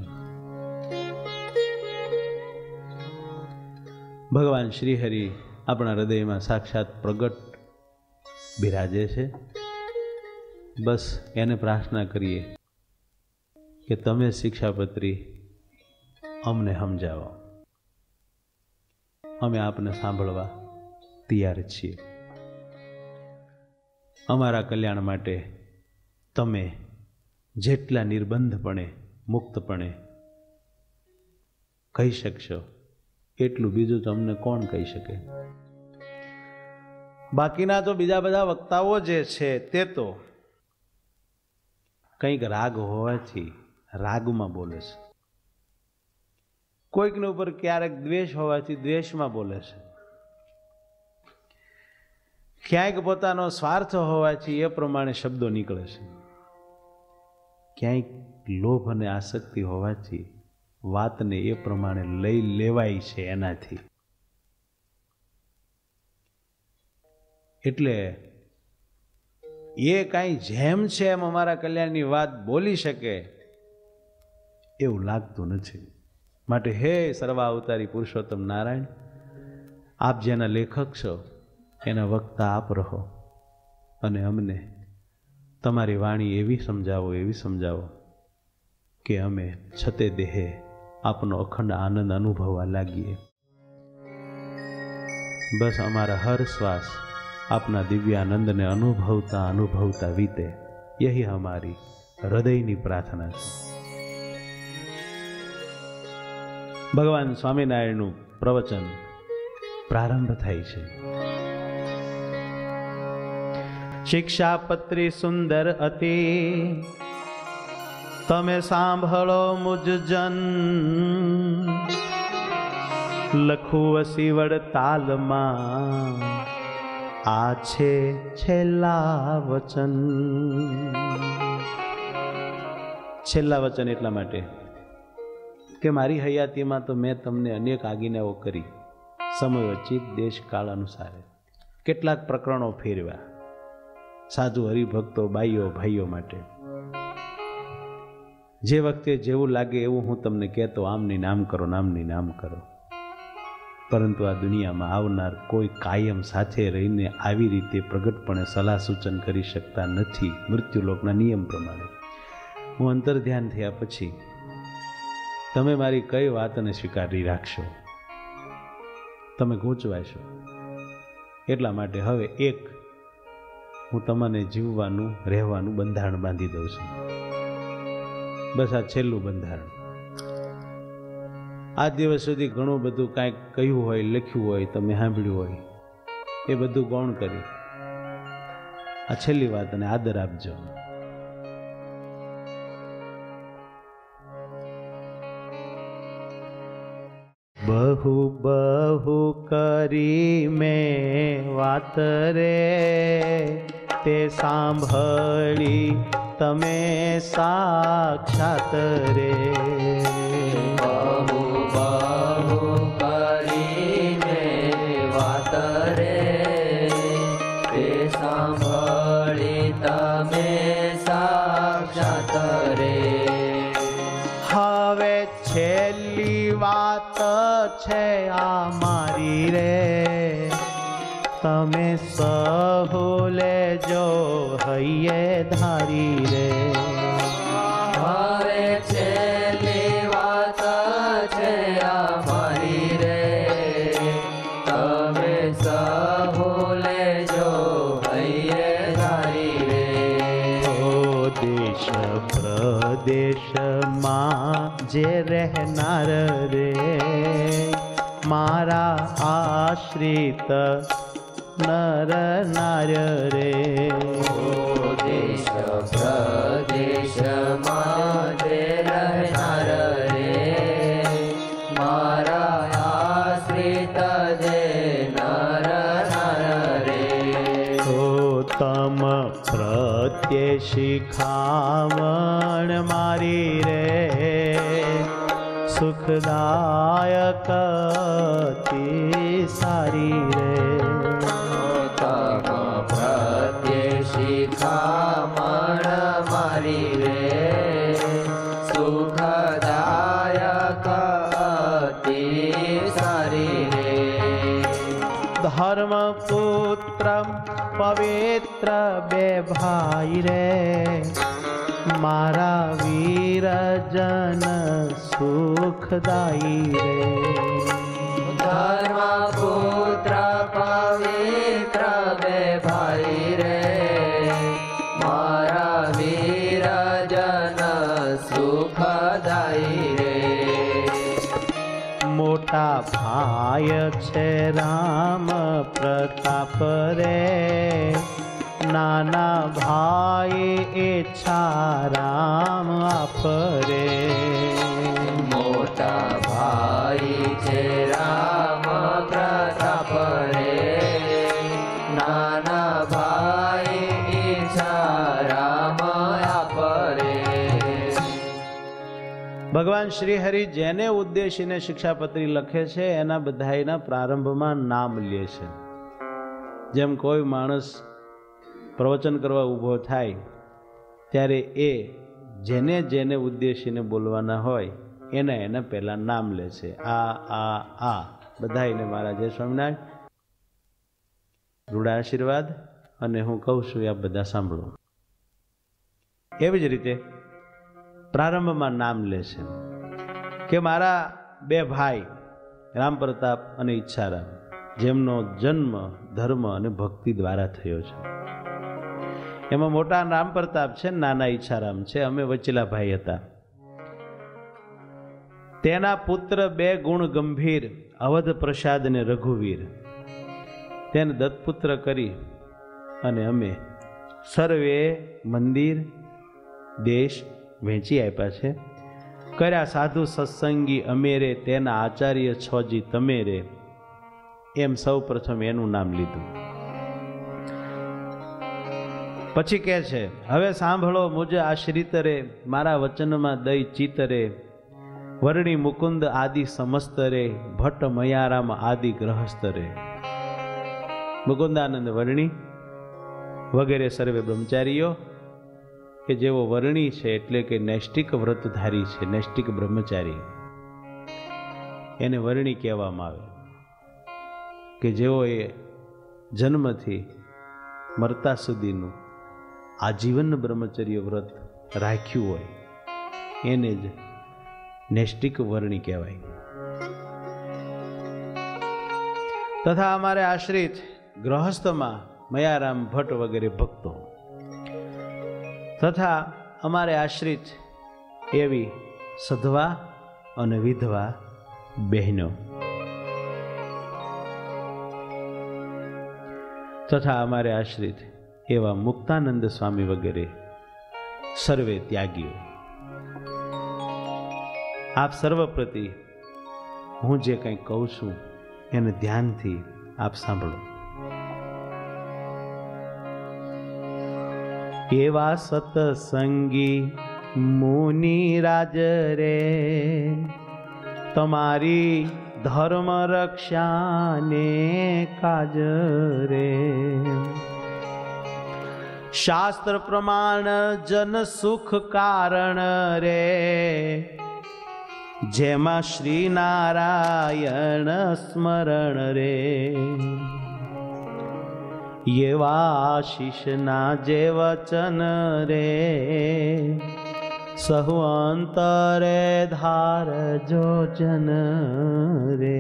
ભગવાન શ્રીહરિ આપણા હૃદયમાં સાક્ષાત પ્રગટ બિરાજે છે. બસ એને પ્રાર્થના કરીએ કે તમે શિક્ષાપત્રી અમને સમજાવો. અમે આપને સાંભળવા તૈયાર છીએ. અમારા કલ્યાણ માટે તમે જેટલા નિર્બંધપણે મુક્તપણે કહી શકશો એટલું બીજું તો અમને કોણ કહી શકે. બાકીના તો બીજા બધા વક્તાઓ જે છે તે તો કંઈક રાગ હોવાથી રાગમાં બોલે છે, કોઈકને ઉપર ક્યારેક દ્વેષ હોવાથી દ્વેષમાં બોલે છે, ક્યાંક પોતાનો સ્વાર્થ હોવાથી એ પ્રમાણે શબ્દો નીકળે છે, ક્યાંક લોભ અને આસક્તિ હોવાથી વાતને એ પ્રમાણે લઈ લેવાય છે એનાથી. એટલે એ કાંઈ જેમ છે એમ અમારા કલ્યાણની વાત બોલી શકે એવું લાગતું નથી. માટે હે સર્વા અવતારી પુરુષોત્તમ નારાયણ, આપ જેના લેખક છો એના વક્તા આપ રહો અને અમને તમારી વાણી એવી સમજાવો એવી સમજાવો કે અમે છતે દેહે આપનો અખંડ આનંદ અનુભવવા લાગીએ. બસ અમારા હર શ્વાસ આપના દિવ્ય આનંદને અનુભવતા અનુભવતા વીતે, યહી હમારી હૃદયની પ્રાર્થના છે. ભગવાન સ્વામિનારાયણનું પ્રવચન પ્રારંભ થાય છે. શિક્ષાપત્રી સુંદર અતિ તમે સાંભળો મુજજન, લખું વસીવડ તાલમાં આ છે છેલ્લા વચન. છેલ્લા વચન એટલા માટે કે મારી હયાતીમાં તો મેં તમને અનેક આજ્ઞાઓ કરી, સમયોચિત દેશ કાળ અનુસારે કેટલાક પ્રકરણો ફેરવ્યા સાધુ હરિભક્તો બાઈઓ ભાઈઓ માટે. જે વખતે જેવું લાગે એવું હું તમને કહેતો, આમની નામ કરો નામની નામ કરો. પરંતુ આ દુનિયામાં આવનાર કોઈ કાયમ સાથે રહીને આવી રીતે પ્રગટપણે સલાહ સૂચન કરી શકતા નથી મૃત્યુલોકના નિયમ પ્રમાણે. હું અંતર ધ્યાન થયા પછી તમે મારી કઈ વાતને સ્વીકારી રાખશો? તમે ગૂંચવાશો. એટલા માટે હવે એક હું તમને જીવવાનું રહેવાનું બંધારણ બાંધી દઉં છું. બસ આ છેલ્લું બંધારણ. આજ દિવસ સુધી ઘણું બધું કાંઈક કહ્યું હોય, લખ્યું હોય, તમે સાંભળ્યું હોય, એ બધું ગૌણ કરી આ છેલ્લી વાતને આદર આપજો. બહુ બહુ કરી મેં વાત રે તે સાંભળી તમે સાક્ષાત રે. બહુ બહુ કરી મેં વાત રે તે સાંભળી તમે સાક્ષાત રે. હવે છેલ્લી વાત છે આ મારી રે, તમે સહુ લેજો હૈયે ધારી રે. હવે છેલ્લી વાત છે આ મારી રે, તમે સહુ લેજો હૈયે ધારી રે. ઓ દેશ પ્રદેશમાં જે રહેનાર રે, મારા આશ્રિત નર નાર્ય રે. દેશ પ્રદેશમાં જે રહેનાર રે, મારા આશ્રિત જે નર નાર રે. તો તમ પ્રત્યે શિખામણ મારી રે, સુખદાયક અતિ સારી રે. તમ પ્રત્યે શિખામણ ધર્મ પુત્ર પવિત્ર બે ભાઈ રે, મારા વીર જન સુખદાયી રે. ધર્મ પુત્ર પવિત્ર બે ભાઈ રે, મારા વીર જન સુખદાયી રે. મોટા ભાઈ છે રામ પ્રતાપ રે, નાના ભાઈ ઈચ્છા રામ આપ રે. મોટા ભાઈ છે રામ પ્રતાપ રે, નાના ભાઈ ઈચ્છા રામ આપ રે. ભગવાન શ્રી હરિ જેને ઉદ્દેશીને શિક્ષાપત્રી લખે છે એના બધાયના પ્રારંભમાં નામ લે છે. જેમ કોઈ માણસ પ્રવચન કરવા ઊભો થાય ત્યારે એ જેને જેને ઉદ્દેશીને બોલવાના હોય એના એના પહેલાં નામ લે છે. આ આ આ બધાયને મારા જય સ્વામિનારાયણ, રૂડા આશીર્વાદ, અને હું કહું છું એ બધા સાંભળો. એવી જ રીતે પ્રારંભમાં નામ લે છે કે મારા બે ભાઈ રામ પ્રતાપ અને ઈચ્છારામ, જેમનો જન્મ ધર્મ અને ભક્તિ દ્વારા થયો છે. એમાં મોટા રામ પ્રતાપ છે, નાના ઈચ્છારામ છે. અમે વચેલા ભાઈ હતા. તેના પુત્ર બે ગુણ ગંભીર, અવધ પ્રસાદ અને રઘુવીર. તેને દત્તપુત્ર કરી અને અમે સર્વે મંદિર દેશ વહેંચી આપ્યા છે. કર્યા સાધુ સત્સંગી અમે રે, તેના આચાર્ય છોજી તમે રે. એમ સૌ પ્રથમ એનું નામ લીધું. પછી કહે છે, હવે સાંભળો મુજ આશ્રિત રે, મારા વચનમાં દઈ ચિત રે. વર્ણી મુકુંદ આદિ સમસ્ત રે, ભટ્ટ મયારામ આદિ ગ્રહસ્થ રે. મુકુંદાનંદ વર્ણી વગેરે સર્વે બ્રહ્મચારીઓ કે જેઓ વર્ણી છે એટલે કે નૈષ્ટિક વ્રતધારી છે, નૈષ્ટિક બ્રહ્મચારી, એને વર્ણી કહેવામાં આવે. કે જેઓએ જન્મથી મરતા સુધીનું આજીવન બ્રહ્મચર્ય વ્રત રાખ્યું હોય એને જ નૈષ્ટિક વર્ણી કહેવાય. તથા અમારે આશ્રિત ગૃહસ્થમાં મયારામ ભટ્ટ વગેરે ભક્તો, તથા અમારે આશ્રિત એવી સધવા અને વિધવા બહેનો, તથા અમારે આશ્રિત એવા મુક્તાનંદ સ્વામી વગેરે સર્વે ત્યાગીઓ. આપ સર્વ પ્રતિ હું જે કંઈ કહું છું એને ધ્યાનથી આપ સાંભળો. એવા સતસંગી મુનિ રાજ રે, તમારી ધર્મ રક્ષાને કાજ રે. શાસ્ત્ર પ્રમાણ જન સુખ કારણ રે, જેમાં શ્રી નારાયણ સ્મરણ રે. એવા આશીષના જે વચન રે, સહુ અંતરે ધારજો જન રે.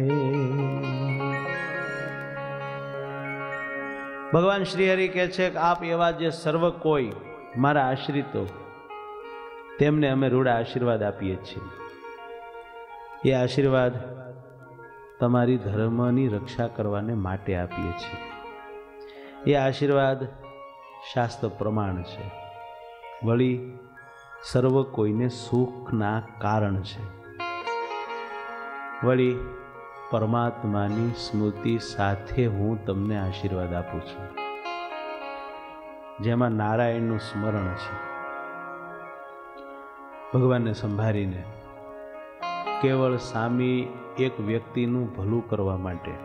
ભગવાન શ્રી હરિ કહે છે કે આપ એવા જે સર્વ કોઈ મારા આશ્રિતો, તેમને અમે રૂડા આશીર્વાદ આપીએ છીએ. એ આશીર્વાદ તમારી ધર્મની રક્ષા કરવાને માટે આપીએ છીએ. એ આશીર્વાદ શાસ્ત્ર પ્રમાણ છે, વળી સર્વ કોઈને સુખના કારણ છે. વળી પરમાત્માની સ્મૃતિ સાથે હું તમને આશીર્વાદ આપું છું, જેમાં નારાયણનું સ્મરણ છે. ભગવાનને સંભાળીને કેવળ સામી એક વ્યક્તિનું ભલું કરવા માટે,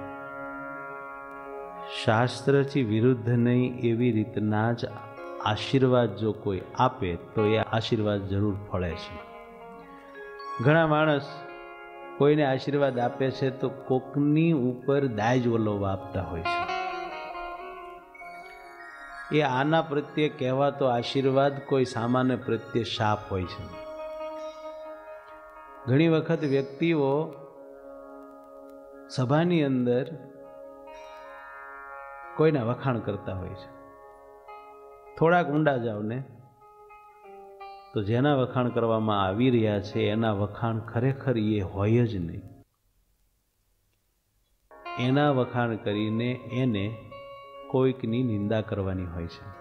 શાસ્ત્રથી વિરુદ્ધ નહીં એવી રીતના જ આશીર્વાદ જો કોઈ આપે તો એ આશીર્વાદ જરૂર ફળે છે. ઘણા માણસ કોઈને આશીર્વાદ આપે છે તો કોકની ઉપર દાજ વલોવા આપતા હોય છે. એ આના પ્રત્યે કહેવાતો આશીર્વાદ કોઈ સામાન્ય પ્રત્યે શાપ હોય છે. ઘણી વખત વ્યક્તિઓ સભાની અંદર કોઈના વખાણ કરતા હોય છે. થોડાક ઊંડા જાવ ને તો જેના વખાણ કરવામાં આવી રહ્યા છે એના વખાણ ખરેખર એ હોય જ નહીં. એના વખાણ કરીને એને કોઈકની નિંદા કરવાની હોય છે.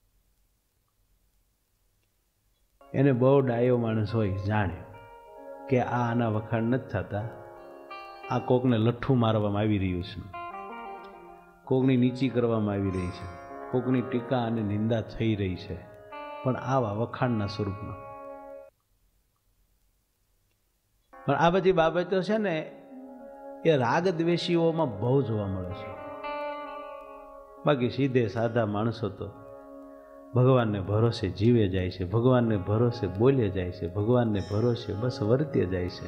એને બહુ ડાયો માણસ હોય, જાણે કે આ આના વખાણ નથી થતા, આ કોકને લઠ્ઠું મારવામાં આવી રહ્યું છે, કોકની નીચી કરવામાં આવી રહી છે, કોકની ટીકા અને નિંદા થઈ રહી છે, પણ આવા વખાણના સ્વરૂપમાં. પણ આ બધી બાબતો છે ને એ રાગ દ્વેષીઓમાં બહુ જોવા મળે છે. બાકી સીધે સાદા માણસો તો ભગવાનને ભરોસે જીવે જાય છે, ભગવાનને ભરોસે બોલે જાય છે, ભગવાનને ભરોસે બસ વર્તે જાય છે.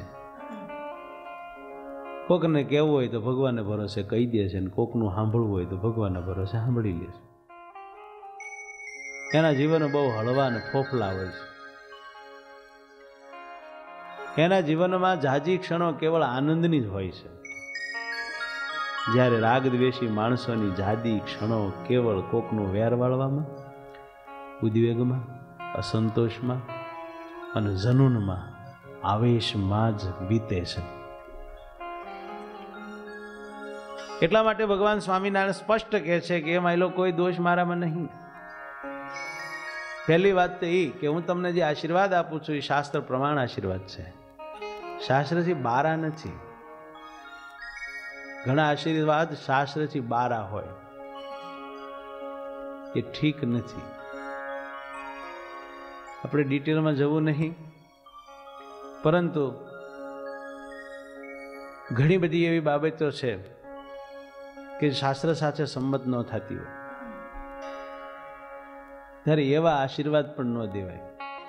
કોકને કહેવું હોય તો ભગવાનને ભરોસે કહી દે છે, અને કોકનું સાંભળવું હોય તો ભગવાનના ભરોસે સાંભળી લે છે. એના જીવન બહુ હળવા અને ફોફલા હોય છે. એના જીવનમાં જાજી ક્ષણો કેવળ આનંદની જ હોય છે. જ્યારે રાગ દ્વેષી માણસોની જાદી ક્ષણો કેવળ કોકનું વેર વાળવામાં, ઉદ્વેગમાં, અસંતોષમાં અને જનૂનમાં, આવેશમાં જ બીતે છે. એટલા માટે ભગવાન સ્વામિનારાયણ સ્પષ્ટ કહે છે કે એમાં એ લોકો કોઈ દોષ મારામાં નહીં. પહેલી વાત તો એ કે હું તમને જે આશીર્વાદ આપું છું એ શાસ્ત્ર પ્રમાણ આશીર્વાદ છે, શાસ્ત્રથી બારા નથી. ઘણા આશીર્વાદ શાસ્ત્રથી બારા હોય, એ ઠીક નથી. આપણે ડિટેલમાં જવું નહીં, પરંતુ ઘણી બધી એવી બાબતો છે કે શાસ્ત્ર સાથે સંમત ન થતી હોય, ત્યારે એવા આશીર્વાદ પણ ન દેવાય.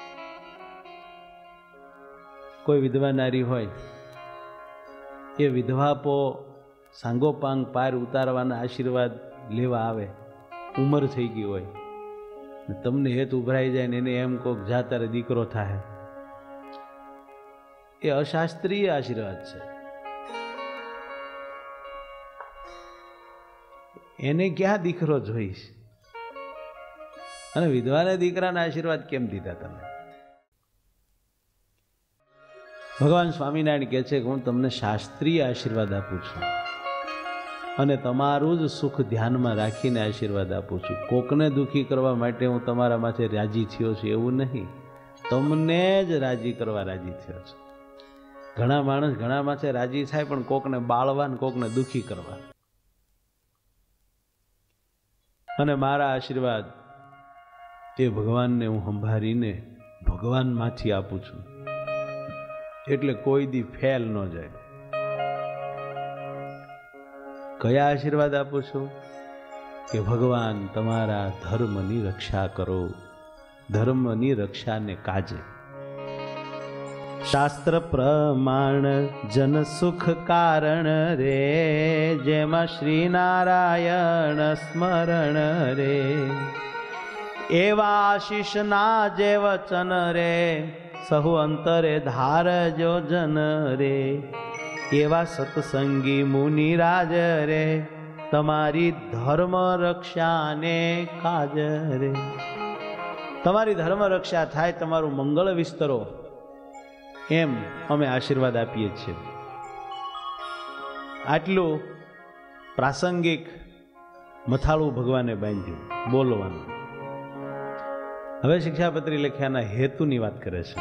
કોઈ વિધવા નારી હોય, એ વિધવાપો સાંગોપાંગ પાર ઉતારવાના આશીર્વાદ લેવા આવે, ઉંમર થઈ ગઈ હોય, તમને હેત ઉભરાઈ જાય ને એને એમ કોક જા તારે દીકરો થાય, એ અશાસ્ત્રીય આશીર્વાદ છે. એને ક્યાં દીકરો જોઈશ, અને વિધવાને દીકરાના આશીર્વાદ કેમ દીધા તમે? ભગવાન સ્વામિનારાયણ કહે છે કે હું તમને શાસ્ત્રીય આશીર્વાદ આપું છું, અને તમારું જ સુખ ધ્યાનમાં રાખીને આશીર્વાદ આપું છું. કોકને દુઃખી કરવા માટે હું તમારા માથે રાજી થયો છું એવું નહીં, તમને જ રાજી કરવા રાજી થયો છું. ઘણા માણસ ઘણા માથે રાજી થાય, પણ કોકને બાળવા ને કોકને દુઃખી કરવા. અને મારા આશીર્વાદ એ ભગવાનને હું સંભાળીને ભગવાનમાંથી આપું છું, એટલે કોઈ દી ફેલ ન જાય. કયા આશીર્વાદ આપું છું? કે ભગવાન તમારા ધર્મની રક્ષા કરો, ધર્મની રક્ષાને કાજે. શાસ્ત્ર પ્રમાણ જન સુખ કારણ રે, જેમાં શ્રી નારાયણ સ્મરણ રે, એવા આશીષ ના જે વચન રે, સહુ અંતરે ધારજો જન રે, એવા સત્સંગી મુનિરાજ રે, તમારી ધર્મ રક્ષાને કાજ રે. તમારી ધર્મ રક્ષા થાય, તમારું મંગળ વિસ્તરો, એમ અમે આશીર્વાદ આપીએ છીએ. આટલું પ્રાસંગિક મથાળું ભગવાને બાંધ્યું બોલવાનું. હવે શિક્ષાપત્રી લખ્યાના હેતુની વાત કરે છે.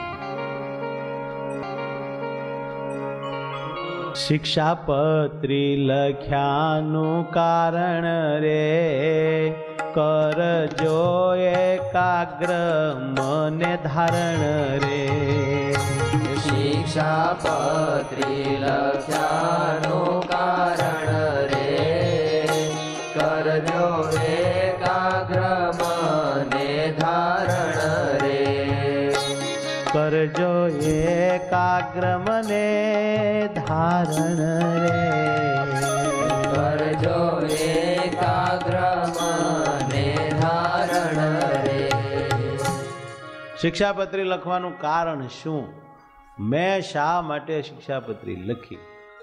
શિક્ષાપત્રી લખ્યાનું કારણ રે, કરજો એકાગ્ર મને ધારણ રે. શિક્ષાપત્રી લખ્યાનું કારણ રે, કરજો એકાગ્ર મને ધારણ રે. કરજો એકાગ્ર મને ધારણ રે, કરજો એકાગ્ર મને ધારણ શિક્ષાપત્રી લખવાનું કારણ શું? મેં શા માટે શિક્ષાપત્રી લખી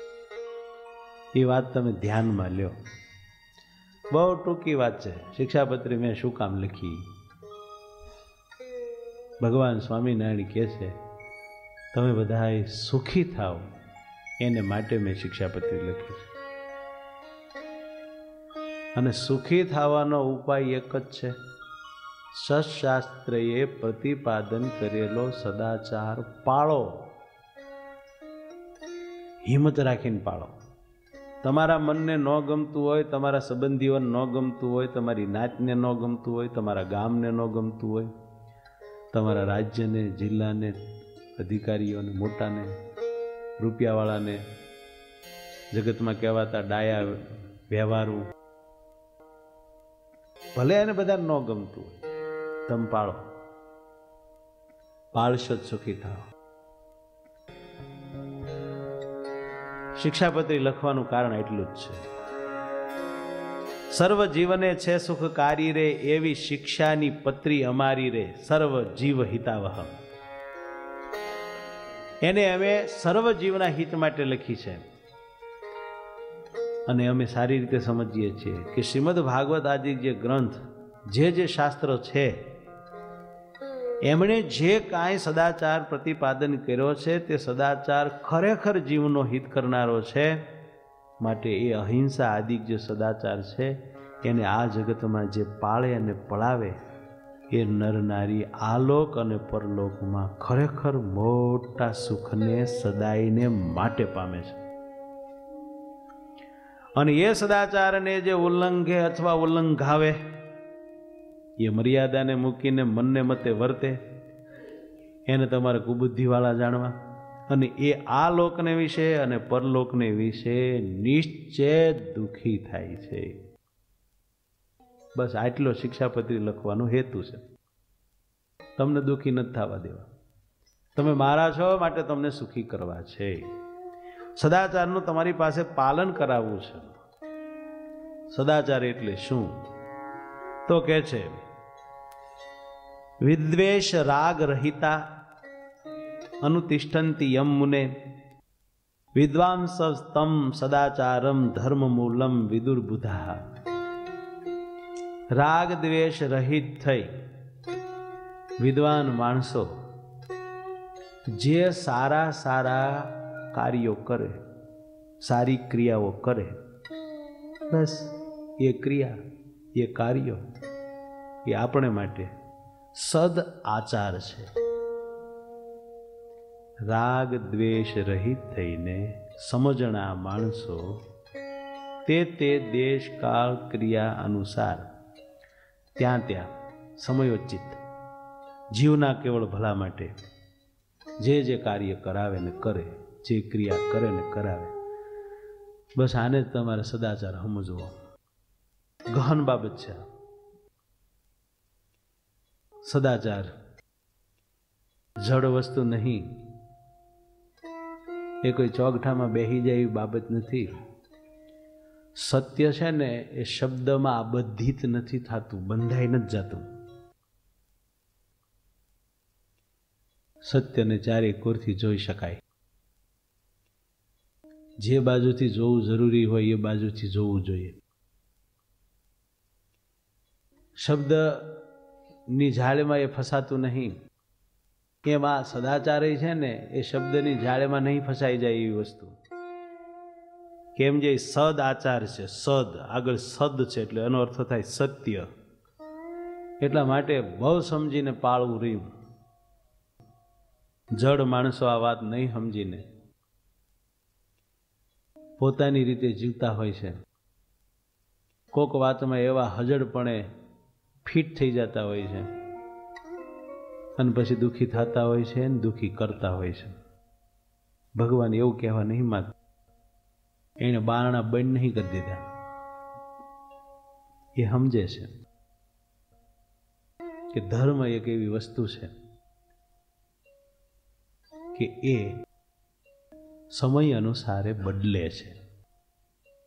એ વાત તમે ધ્યાનમાં લ્યો. બહુ ટૂંકી વાત છે. શિક્ષાપત્રી મેં શું કામ લખી? ભગવાન સ્વામિનારાયણ કહે છે તમે બધા સુખી થાઓ એને માટે મેં શિક્ષાપત્રી લખી છે. અને સુખી થવાનો ઉપાય એક જ છે, સત્શાસ્ત્રએ પ્રતિપાદન કરેલો સદાચાર પાળો. હિંમત રાખીને પાળો. તમારા મનને ન ગમતું હોય, તમારા સંબંધીઓને ન ગમતું હોય, તમારી નાતને ન ગમતું હોય, તમારા ગામને ન ગમતું હોય, તમારા રાજ્યને, જિલ્લાને, અધિકારીઓને, મોટાને, રૂપિયાવાળાને, જગતમાં કહેવાતા ડાયા વ્યવહારુ, ભલે એને બધા ન ગમતું હોય, તમે પાળો. પાળશો જ સુખી થાઓ. શિક્ષાપત્રી લખવાનું કારણ એટલું જ છે. સર્વ જીવને છે સુખકારી રે, એવી શિક્ષાની પત્રી અમારી રે, સર્વ જીવ હિતાવહ. એને અમે સર્વ જીવના હિત માટે લખી છે. અને અમે સારી રીતે સમજીએ છીએ કે શ્રીમદ ભાગવત આદિ જે ગ્રંથ, જે જે શાસ્ત્રો છે, એમણે જે કાંઈ સદાચાર પ્રતિપાદન કર્યો છે તે સદાચાર ખરેખર જીવનો હિત કરનારો છે. માટે એ અહિંસા આદિ જે સદાચાર છે એને આ જગતમાં જે પાળે અને પળાવે એ નર નારી આલોક અને પરલોકમાં ખરેખર મોટા સુખને સદાયને માટે પામે છે. અને એ સદાચારને જે ઉલ્લંઘે અથવા ઉલ્લંઘાવે, એ મર્યાદાને મૂકીને મનને મતે વર્તે, એને તમારે કુબુદ્ધિવાળા જાણવા. અને એ આ લોકને વિશે અને પરલોકને વિશે નિશ્ચય દુઃખી થાય છે. બસ આટલો શિક્ષાપત્રી લખવાનો હેતુ છે. તમને દુઃખી નથી થવા દેવા. તમે મારા છો માટે તમને સુખી કરવા છે. સદાચારનું તમારી પાસે પાલન કરાવવું છે. સદાચાર એટલે શું? તો કે છે વિદ્વેષ રાગ રહિતા અનુતિષ્ઠંતિ યમ મુને, વિદ્વાંસસ્તમ સદાચારમ ધર્મમૂલમ વિદુર્બુધા. રાગ દ્વેષ રહિત થઈ વિદ્વાન માણસો જે સારા સારા કાર્યો કરે, સારી ક્રિયાઓ કરે, બસ એ ક્રિયા, એ કાર્યો એ આપણે માટે સદ આચાર છે. રાગ દ્વેષ રહિત થઈને સમજણા માણસો તે તે દેશ કાળ ક્રિયા અનુસાર ત્યાં ત્યાં સમયોચિત જીવના કેવળ ભલા માટે જે જે કાર્ય કરાવે ને કરે, જે ક્રિયા કરે ને કરાવે, બસ આને જ તમારે સદાચાર સમજવો. ગહન બાબત છે સદાચાર. જડ વસ્તુ નહીં, એ કોઈ ચોકઠામાં બેસી જાય એવી બાબત નથી. સત્ય છે ને એ શબ્દમાં આબદ્ધિત નથી થતું, બંધાઈ નથી જતું. સત્યને ચારે કોરથી જોઈ શકાય. જે બાજુથી જોવું જરૂરી હોય એ બાજુથી જોવું જોઈએ. શબ્દની જાળેમાં એ ફસાતું નહીં. એમાં સદાચાર છે ને એ શબ્દની જાળેમાં નહીં ફસાઈ જાય એવી વસ્તુ. કેમ જે સદ આચાર છે, સદ આગળ સદ છે એટલે એનો અર્થ થાય સત્ય. એટલા માટે બહુ સમજીને પાળવું રહ્યું. જડ માણસો આ વાત નહીં સમજીને પોતાની રીતે જીવતા હોય છે. કોક વાતમાં એવા હજડપણે ફિટ થઈ જતા હોય છે અને પછી દુઃખી થતા હોય છે અને દુઃખી કરતા હોય છે. ભગવાન એવું કહેવા નહીં માંગતા. એને બારણા બંધ નહીં કરી દીધા. એ સમજે છે કે ધર્મ એક એવી વસ્તુ છે કે એ સમય અનુસારે બદલે છે.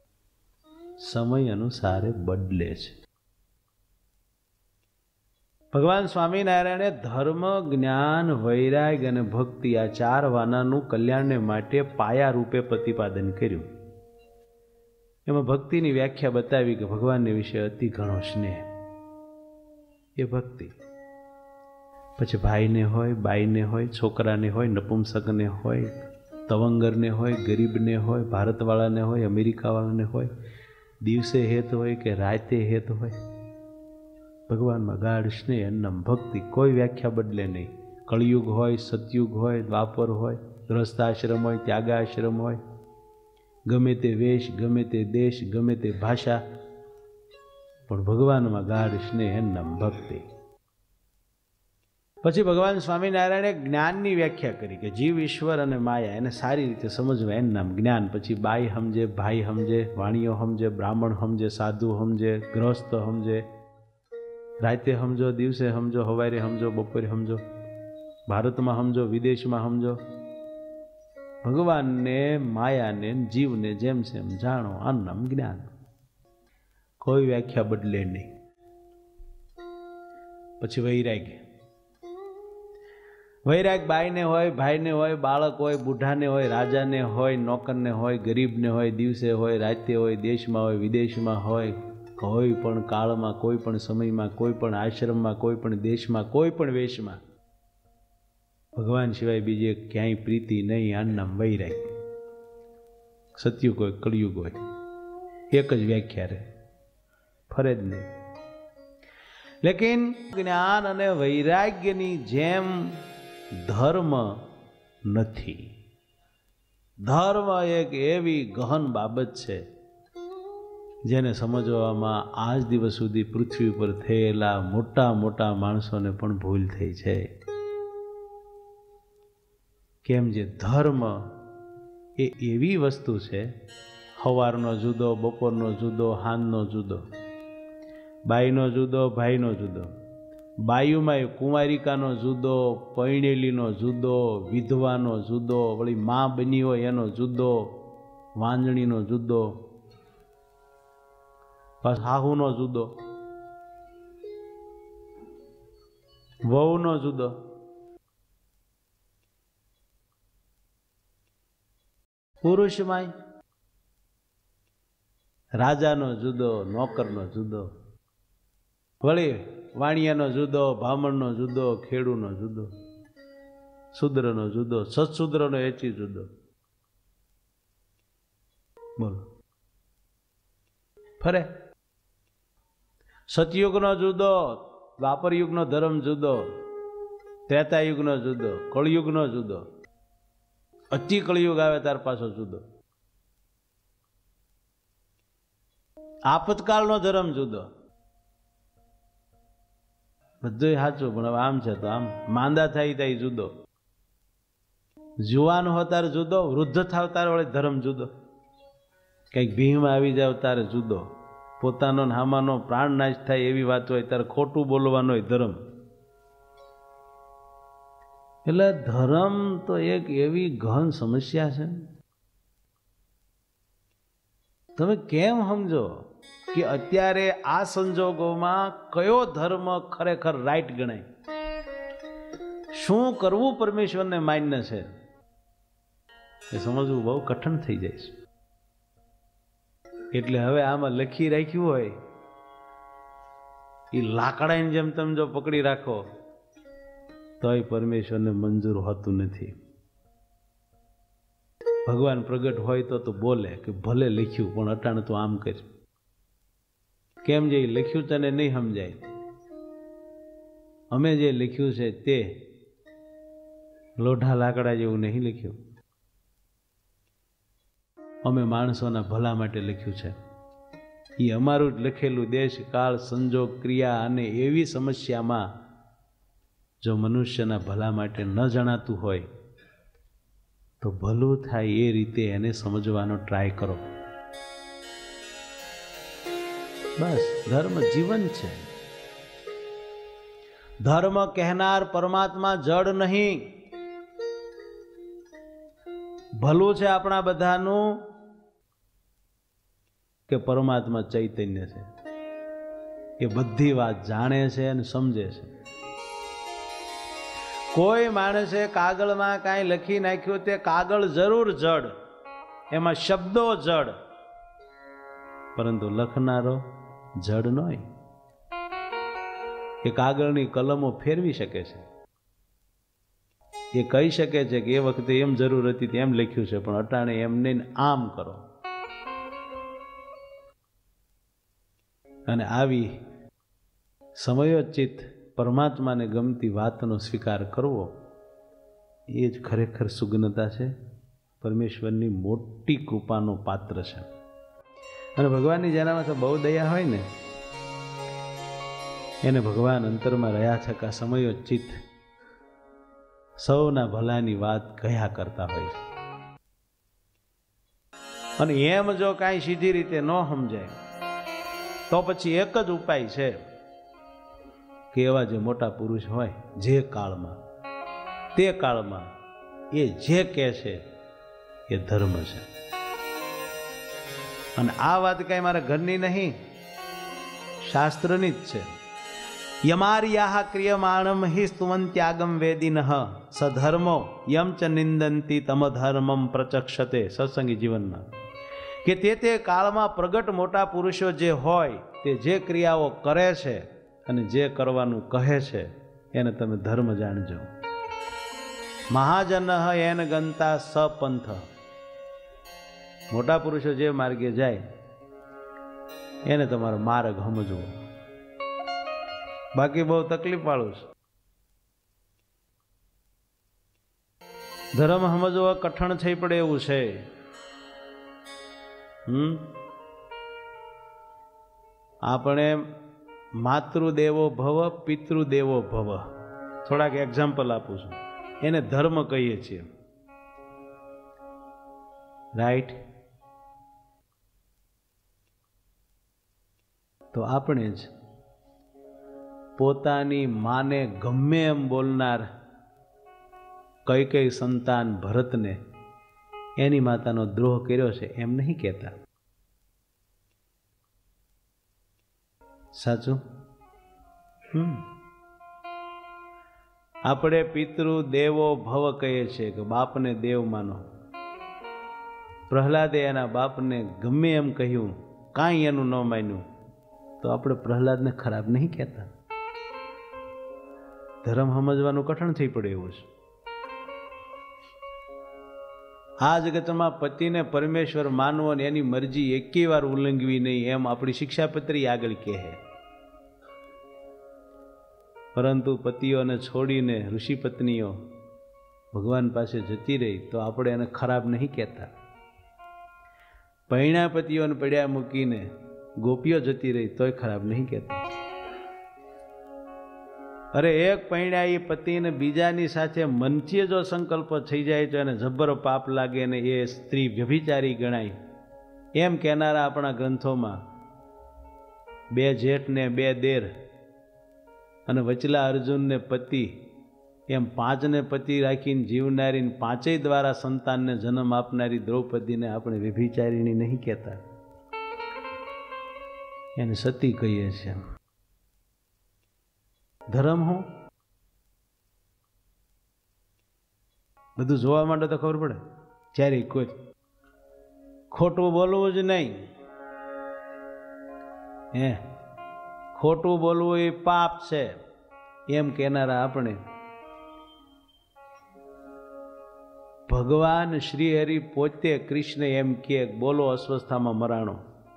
સમય અનુસારે બદલે છે. ભગવાન સ્વામિનારાયણે ધર્મ, જ્ઞાન, વૈરાગ અને ભક્તિ આ ચાર વાનાનું કલ્યાણને માટે પાયા રૂપે પ્રતિપાદન કર્યું. એમાં ભક્તિની વ્યાખ્યા બતાવી કે ભગવાનને વિશે અતિ ઘણો સ્નેહ એ ભક્તિ. પછી ભાઈને હોય, બાઈને હોય, છોકરાને હોય, નપુંસકને હોય, તવંગરને હોય, ગરીબને હોય, ભારતવાળાને હોય, અમેરિકાવાળાને હોય, દિવસે હેત હોય કે રાતે હેત હોય, ભગવાનમાં ગાઢ સ્નેહ એમનામ ભક્તિ. કોઈ વ્યાખ્યા બદલે નહીં. કળિયુગ હોય, સતયુગ હોય, દ્વાપર હોય, ગૃહસ્થાશ્રમ હોય, ત્યાગાશ્રમ હોય, ગમે તે વેશ, ગમે તે દેશ, ગમે તે ભાષા, પણ ભગવાનમાં ગાઢ સ્નેહ એમનામ ભક્તિ. પછી ભગવાન સ્વામિનારાયણે જ્ઞાનની વ્યાખ્યા કરી કે જીવ, ઈશ્વર અને માયા એને સારી રીતે સમજવા એનું નામ જ્ઞાન. પછી બાઈ સમજે, ભાઈ સમજે, વાણીઓ સમજે, બ્રાહ્મણ સમજે, સાધુ સમજે, ગૃહસ્થ સમજે, રાતે સમજો, દિવસે સમજો, સવારે સમજો, બપોરે સમજો, ભારતમાં સમજો, વિદેશમાં સમજો. ભગવાનને, માયાને, જીવને જેમ સેમ જાણો, આનું નામ જ્ઞાન. કોઈ વ્યાખ્યા બદલે નહીં. પછી વૈરાગ. વૈરાગ બાઈને હોય, ભાઈને હોય, બાળક હોય, બુઢાને હોય, રાજાને હોય, નોકરને હોય, ગરીબને હોય, દિવસે હોય, રાતે હોય, દેશમાં હોય, વિદેશમાં હોય, કોઈ પણ કાળમાં, કોઈ પણ સમયમાં, કોઈ પણ આશ્રમમાં, કોઈ પણ દેશમાં, કોઈ પણ વેશમાં ભગવાન સિવાય બીજે ક્યાંય પ્રીતિ નહીં. આનું નામ વૈરાગ. સતયુગ હોય, કળિયુગ હોય, એક જ વ્યાખ્યા રહે, ફરે જ નહીં. લેકિન જ્ઞાન અને વૈરાગ્યની જેમ ધર્મ નથી. ધર્મ એક એવી ગહન બાબત છે જેને સમજવામાં આજ દિવસ સુધી પૃથ્વી પર થયેલા મોટા મોટા માણસોને પણ ભૂલ થઈ છે. કેમ જે ધર્મ એ એવી વસ્તુ છે, સવારનો જુદો, બપોરનો જુદો, હાંજનો જુદો, બાઈનો જુદો, ભાઈનો જુદો, બાયુમાં કુંવારિકાનો જુદો, પૈણેલીનો જુદો, વિધવાનો જુદો, વળી મા બની હોય એનો જુદો, વાંજણીનો જુદો, હાહુનો જુદો, વહુનો જુદો. પુરુષમાં રાજાનો જુદો, નોકરનો જુદો, વળી વાણિયાનો જુદો, બ્રાહ્મણનો જુદો, ખેડૂનો જુદો, શૂદ્રનો જુદો, સત્શૂદ્રનો એચી જુદો. બોલો, ફરે. સતયુગનો જુદો, દ્વાપર યુગનો ધર્મ જુદો, ત્રેતાયુગનો જુદો, કળિયુગનો જુદો, અતિ કળિયુગ આવે ત્યાર પાછો જુદો, આપતકાળનો ધર્મ જુદો. બધું સાચું, પણ હવે આમ છે તો આમ. માંદા થાય ત્યાં જુદો, જુવાન હો તારે જુદો, વૃદ્ધ થાવ તારે વળે ધર્મ જુદો, કંઈક ભીમ આવી જાવ તારે જુદો, પોતાનો હામાનો પ્રાણ નાશ થાય એવી વાત હોય ત્યારે ખોટું બોલવાનો ધર્મ. એટલે ધર્મ તો એક એવી ગહન સમસ્યા છે. તમે કેમ સમજો કે અત્યારે આ સંજોગોમાં કયો ધર્મ ખરેખર રાઈટ ગણાય? શું કરવું પરમેશ્વરને માન્ય છે એ સમજવું બહુ કઠણ થઈ જાય છે. એટલે હવે આમાં લખી રાખ્યું હોય એ લાકડાની જેમ તમે જો પકડી રાખો તોય પરમેશ્વરને મંજૂર હોતું નથી. ભગવાન પ્રગટ હોય તો તો બોલે કે ભલે લખ્યું પણ અટાણે તું આમ કર. કેમ જે લખ્યું તને નહીં સમજાય. અમે જે લખ્યું છે તે લોઢા લાકડા જેવું નહીં લખ્યું. અમે માણસોના ભલા માટે લખ્યું છે. એ અમારું જ લખેલું દેશ, કાળ, સંજોગ, ક્રિયા અને એવી સમસ્યામાં જો મનુષ્યના ભલા માટે ન જણાતું હોય તો ભલું થાય એ રીતે એને સમજવાનો ટ્રાય કરો. બસ ધર્મ જીવન છે. ધર્મ કહેનાર પરમાત્મા જડ નહીં. ભલું છે આપણા બધાનું કે પરમાત્મા ચૈતન્ય છે. એ બધી વાત જાણે છે અને સમજે છે. કોઈ માણસે કાગળમાં કાંઈ લખી નાખ્યું તે કાગળ જરૂર જડ, એમાં શબ્દો જડ, પરંતુ લખનારો જડ ન હોય. એ કાગળની કલમો ફેરવી શકે છે. એ કહી શકે છે કે એ વખતે એમ જરૂર હતી તેમ લખ્યું છે, પણ અટાણે એમને આમ કરો. અને આવી સમયોચિત પરમાત્માને ગમતી વાતનો સ્વીકાર કરવો એ જ ખરેખર સુગ્નતા છે, પરમેશ્વરની મોટી કૃપાનો પાત્ર છે. અને ભગવાનની જેનામાં બહુ દયા હોય ને એને ભગવાન અંતરમાં રહ્યા છતાં સમયોચિત સૌના ભલાની વાત કહ્યા કરતા હોય છે. અને એમ જો કાંઈ સીધી રીતે ન સમજાય તો પછી એક જ ઉપાય છે કે એવા જે મોટા પુરુષ હોય જે કાળમાં તે કાળમાં એ જે કહે છે એ ધર્મ છે. અને આ વાત કાંઈ મારા ઘરની નહીં, શાસ્ત્રની જ છે. યમાર્યાહ ક્રિયમાણમ હિ સ્તુવંત્યાગમ વેદિનઃ સધર્મો યમ ચ નિંદંતી તમધર્મમ પ્રચક્ષતે. સત્સંગી જીવનમાં કે તે તે કાળમાં પ્રગટ મોટા પુરુષો જે હોય તે જે ક્રિયાઓ કરે છે અને જે કરવાનું કહે છે એને તમે ધર્મ જાણજો. મહાજન એન ગંતા સપંથ. મોટા પુરુષો જે માર્ગે જાય એને તમારો માર્ગ સમજવો. બાકી બહુ તકલીફ વાળું છે. ધર્મ સમજવો કઠણ થઈ પડે એવું છે. હમ આપણે માતૃદેવો ભવ પિતૃદેવો ભવ થોડાક એક્ઝામ્પલ આપું છું. એને ધર્મ કહીએ છીએ, રાઈટ? તો આપણે જ પોતાની માને ગમે એમ બોલનાર કઈ કઈ સંતાન ભરતને એની માતાનો દ્રોહ કર્યો છે એમ નહીં કહેતા. સાચું? હમ આપણે પિતૃ દેવો ભવ કહીએ છીએ કે બાપને દેવ માનો. પ્રહલાદે એના બાપને ગમે એમ કહ્યું, કાંઈ એનું ન માન્યું, તો આપણે પ્રહલાદને ખરાબ નહીં કહેતા. ધર્મ સમજવાનું કઠણ થઈ પડે એવું છે. આ જગતમાં પતિને પરમેશ્વર માનવો અને એની મરજી એકેય વાર ઉલ્લંઘવી નહીં એમ આપણી શિક્ષાપત્રી આગળ કહે. પરંતુ પતિઓને છોડીને ઋષિ પત્નીઓ ભગવાન પાસે જતી રહી તો આપણે એને ખરાબ નહીં કહેતા. પૈણા પતિઓને પડ્યા મૂકીને ગોપીઓ જતી રહી તોય ખરાબ નહીં કહેતા. અરે એક પૈણા એ પતિને બીજાની સાથે મનથી જો સંકલ્પ થઈ જાય તો એને જબ્બર પાપ લાગે ને એ સ્ત્રી વ્યભિચારી ગણાય એમ કહેનારા આપણા ગ્રંથોમાં બે જેઠ ને બે દેર અને વચલા અર્જુનને પતિ એમ પાંચને પતિ રાખીને જીવનારી પાંચેય દ્વારા સંતાનને જન્મ આપનારી દ્રૌપદીને આપણે વ્યભિચારીણી નહીં કહેતા, એને સતી કહીએ છીએ. ધર્મ હું બધું જોવા માટે તો ખબર પડે. જ્યારે કોઈ ખોટું બોલવું જ નહીં, હે ખોટું બોલવું એ પાપ છે એમ કહેનારા આપણે ભગવાન શ્રી હરિ પોતે કૃષ્ણ એમ કે બોલો અસ્વસ્થામાં મરાણો,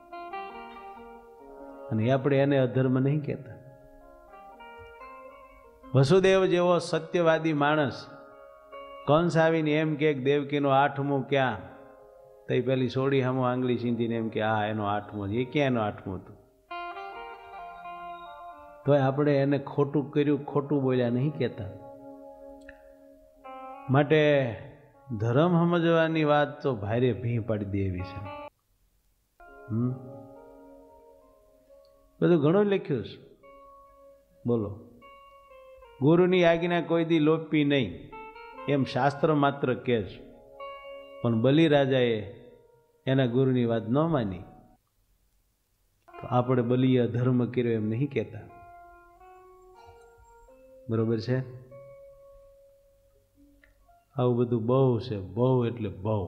અને આપણે એને અધર્મ નહીં કહેતા. વસુદેવ જેવો સત્યવાદી માણસ કંસ આવીને એમ કે દેવકીનો આઠમું ક્યાં, તો એ પેલી સોડી હામો આંગળી સીંધીને એમ કે આ એનો આઠમો, એ ક્યાં એનો આઠમું હતું? તો આપણે એને ખોટું કર્યું, ખોટું બોલ્યા નહીં કહેતા. માટે ધર્મ સમજવાની વાત તો ભારે ભી પાડી દે એવી છે. હમ બધું ઘણું લખ્યું છે. બોલો, ગુરુની આજ્ઞા કોઈ દી લોપી નહીં એમ શાસ્ત્ર માત્ર કહે છે, પણ બલિરાજાએ એના ગુરુની વાત ન માની તો આપણે બલિએ ધર્મ કર્યો એમ નહીં કહેતા. બરોબર છે? આવું બધું બહુ છે, બહુ એટલે બહુ.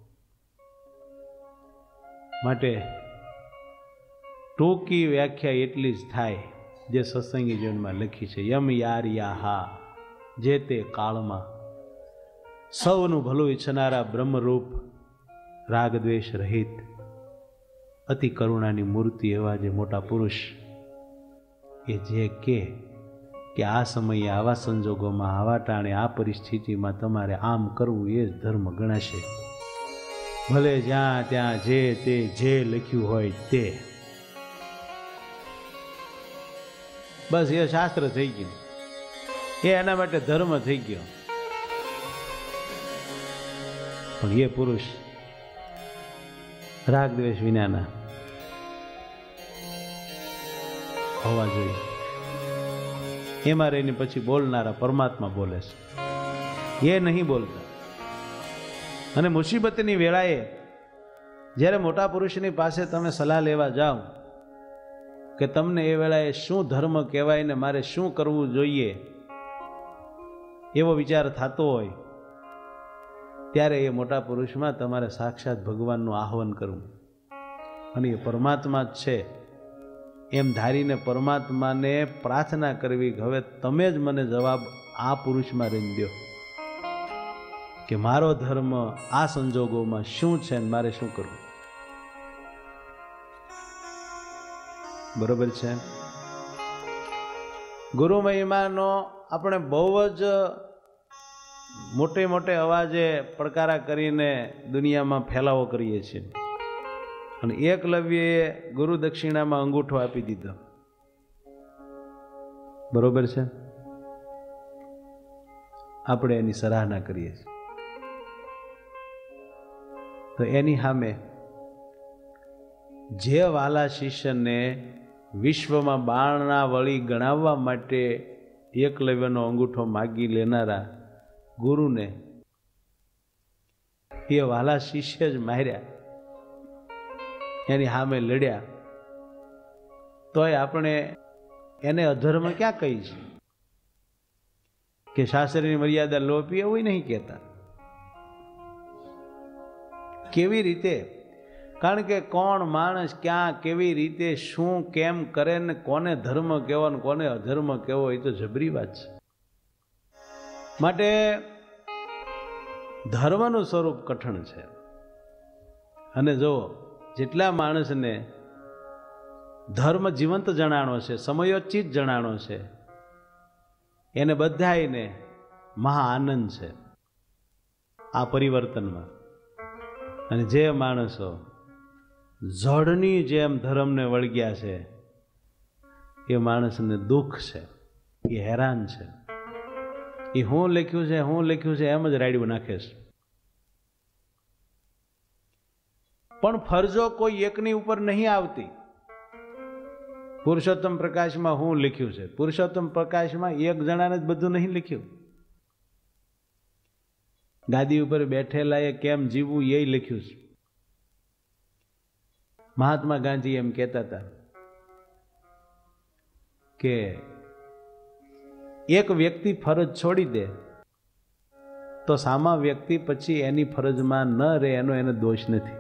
માટે ટૂંકી વ્યાખ્યા એટલી જ થાય જે સત્સંગી જીવનમાં લખી છે. યમ યાર યા હા, જે તે કાળમાં સૌનું ભલું ઈચ્છનારા બ્રહ્મરૂપ રાગદ્વેષ રહિત અતિ કરુણાની મૂર્તિ એવા જે મોટા પુરુષ એ જે કે કે આ સમયે આવા સંજોગોમાં આવા ટાણે આ પરિસ્થિતિમાં તમારે આમ કરવું એ જ ધર્મ ગણાશે. ભલે જ્યાં ત્યાં જે તે જે લખ્યું હોય તે, બસ એ શાસ્ત્ર થઈ ગયું, એ એના માટે ધર્મ થઈ ગયો. પણ એ પુરુષ રાગ દ્વેષ વિનાના હોવા જોઈએ. એમાં રહીને પછી બોલનારા પરમાત્મા બોલે છે, એ નહીં બોલતા. અને મુસીબતની વેળાએ જ્યારે મોટા પુરુષની પાસે તમે સલાહ લેવા જાઓ કે તમને એ વેળાએ શું ધર્મ કહેવાય ને મારે શું કરવું જોઈએ એવો વિચાર થતો હોય, ત્યારે એ મોટા પુરુષમાં તમારે સાક્ષાત ભગવાનનું આહ્વાન કરવું અને એ પરમાત્મા જ છે એમ ધારીને પરમાત્માને પ્રાર્થના કરવી કે હવે તમે જ મને જવાબ આ પુરુષમાં રહીને દો કે મારો ધર્મ આ સંજોગોમાં શું છે ને મારે શું કરવું. બરોબર છે. ગુરુ મહિમાનો આપણે બહુ જ મોટે મોટે અવાજે પડકારા કરીને દુનિયામાં ફેલાવો કરીએ છીએ. અને એકલવ્યએ ગુરુ દક્ષિણામાં અંગૂઠો આપી દીધો. બરોબર છે. આપણે એની સરાહના કરીએ છીએ. તો એની સામે જે વાલા શિષ્યને વિશ્વમાં બાણના વળી ગણાવવા માટે એકલવ્યનો અંગૂઠો માગી લેનારા ગુરુને એ વાલા શિષ્ય જ માર્યા, એની સામે લડ્યા, તોય આપણે એને અધર્મ ક્યાં કહી છે કે શાસ્ત્રની મર્યાદા લોપી, એવું નહીં કહેતા. કેવી રીતે? કારણ કે કોણ માણસ ક્યાં કેવી રીતે શું કેમ કરે ને કોને ધર્મ કહેવો ને કોને અધર્મ કહેવો એ તો જબરી વાત છે. માટે ધર્મનું સ્વરૂપ કઠણ છે. અને જો જેટલા માણસને ધર્મ જીવંત જણાણો છે, સમયોચિત જણાણો છે, એને બધાયને મહા આનંદ છે આ પરિવર્તનમાં. અને જે માણસો જળની જેમ ધર્મને વળગ્યા છે એ માણસને દુઃખ છે, એ હેરાન છે. એ હું લખ્યું છે હું લખ્યું છે એમ જ રાડ્યું નાખે છે. પણ ફરજો કોઈ એકની ઉપર નહીં આવતી. પુરુષોત્તમ પ્રકાશમાં હું લખ્યું છે, પુરુષોત્તમ પ્રકાશમાં એક જણાને જ બધું નહીં લખ્યું. ગાદી ઉપર બેઠેલા એ કેમ જીવવું એ લખ્યું છે. મહાત્મા ગાંધી એમ કહેતા હતા કે એક વ્યક્તિ ફરજ છોડી દે તો સામા વ્યક્તિ પછી એની ફરજમાં ન રહે એનો એને દોષ નથી.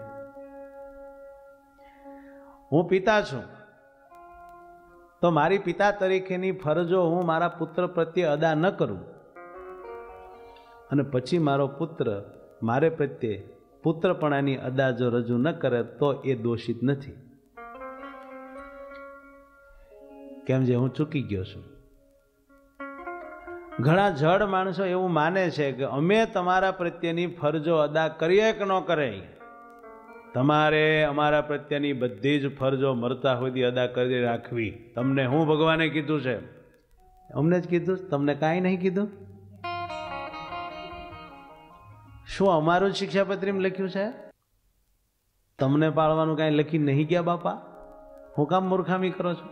હું પિતા છું તો મારી પિતા તરીકેની ફરજો હું મારા પુત્ર પ્રત્યે અદા ન કરું અને પછી મારો પુત્ર મારે પ્રત્યે પુત્રપણાની અદા જો રજૂ ન કરે તો એ દોષિત નથી. કેમ જે હું ચૂકી ગયો છું. ઘણા જડ માણસો એવું માને છે કે અમે તમારા પ્રત્યેની ફરજો અદા કરીએ કે ન કરે, તમારે અમારા પ્રત્યેની બધી જ ફરજો મરતા સુધી અદા કરી રાખવી. તમને હું ભગવાને કીધું છે? અમને જ કીધું, તમને કાંઈ નહીં કીધું. શું અમારું જ શિક્ષાપત્રીમાં લખ્યું છે? તમને પાળવાનું કાંઈ લખી નહીં ગયા બાપા? હું કામ મૂર્ખામી કરો છો?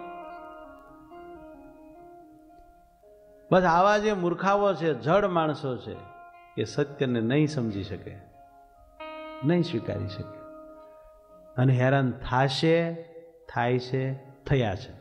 બસ આવા જે મૂર્ખાઓ છે, જડ માણસો છે, એ સત્યને નહીં સમજી શકે, નહીં સ્વીકારી શકે અને હેરાન થાશે, થાય છે, થયા છે.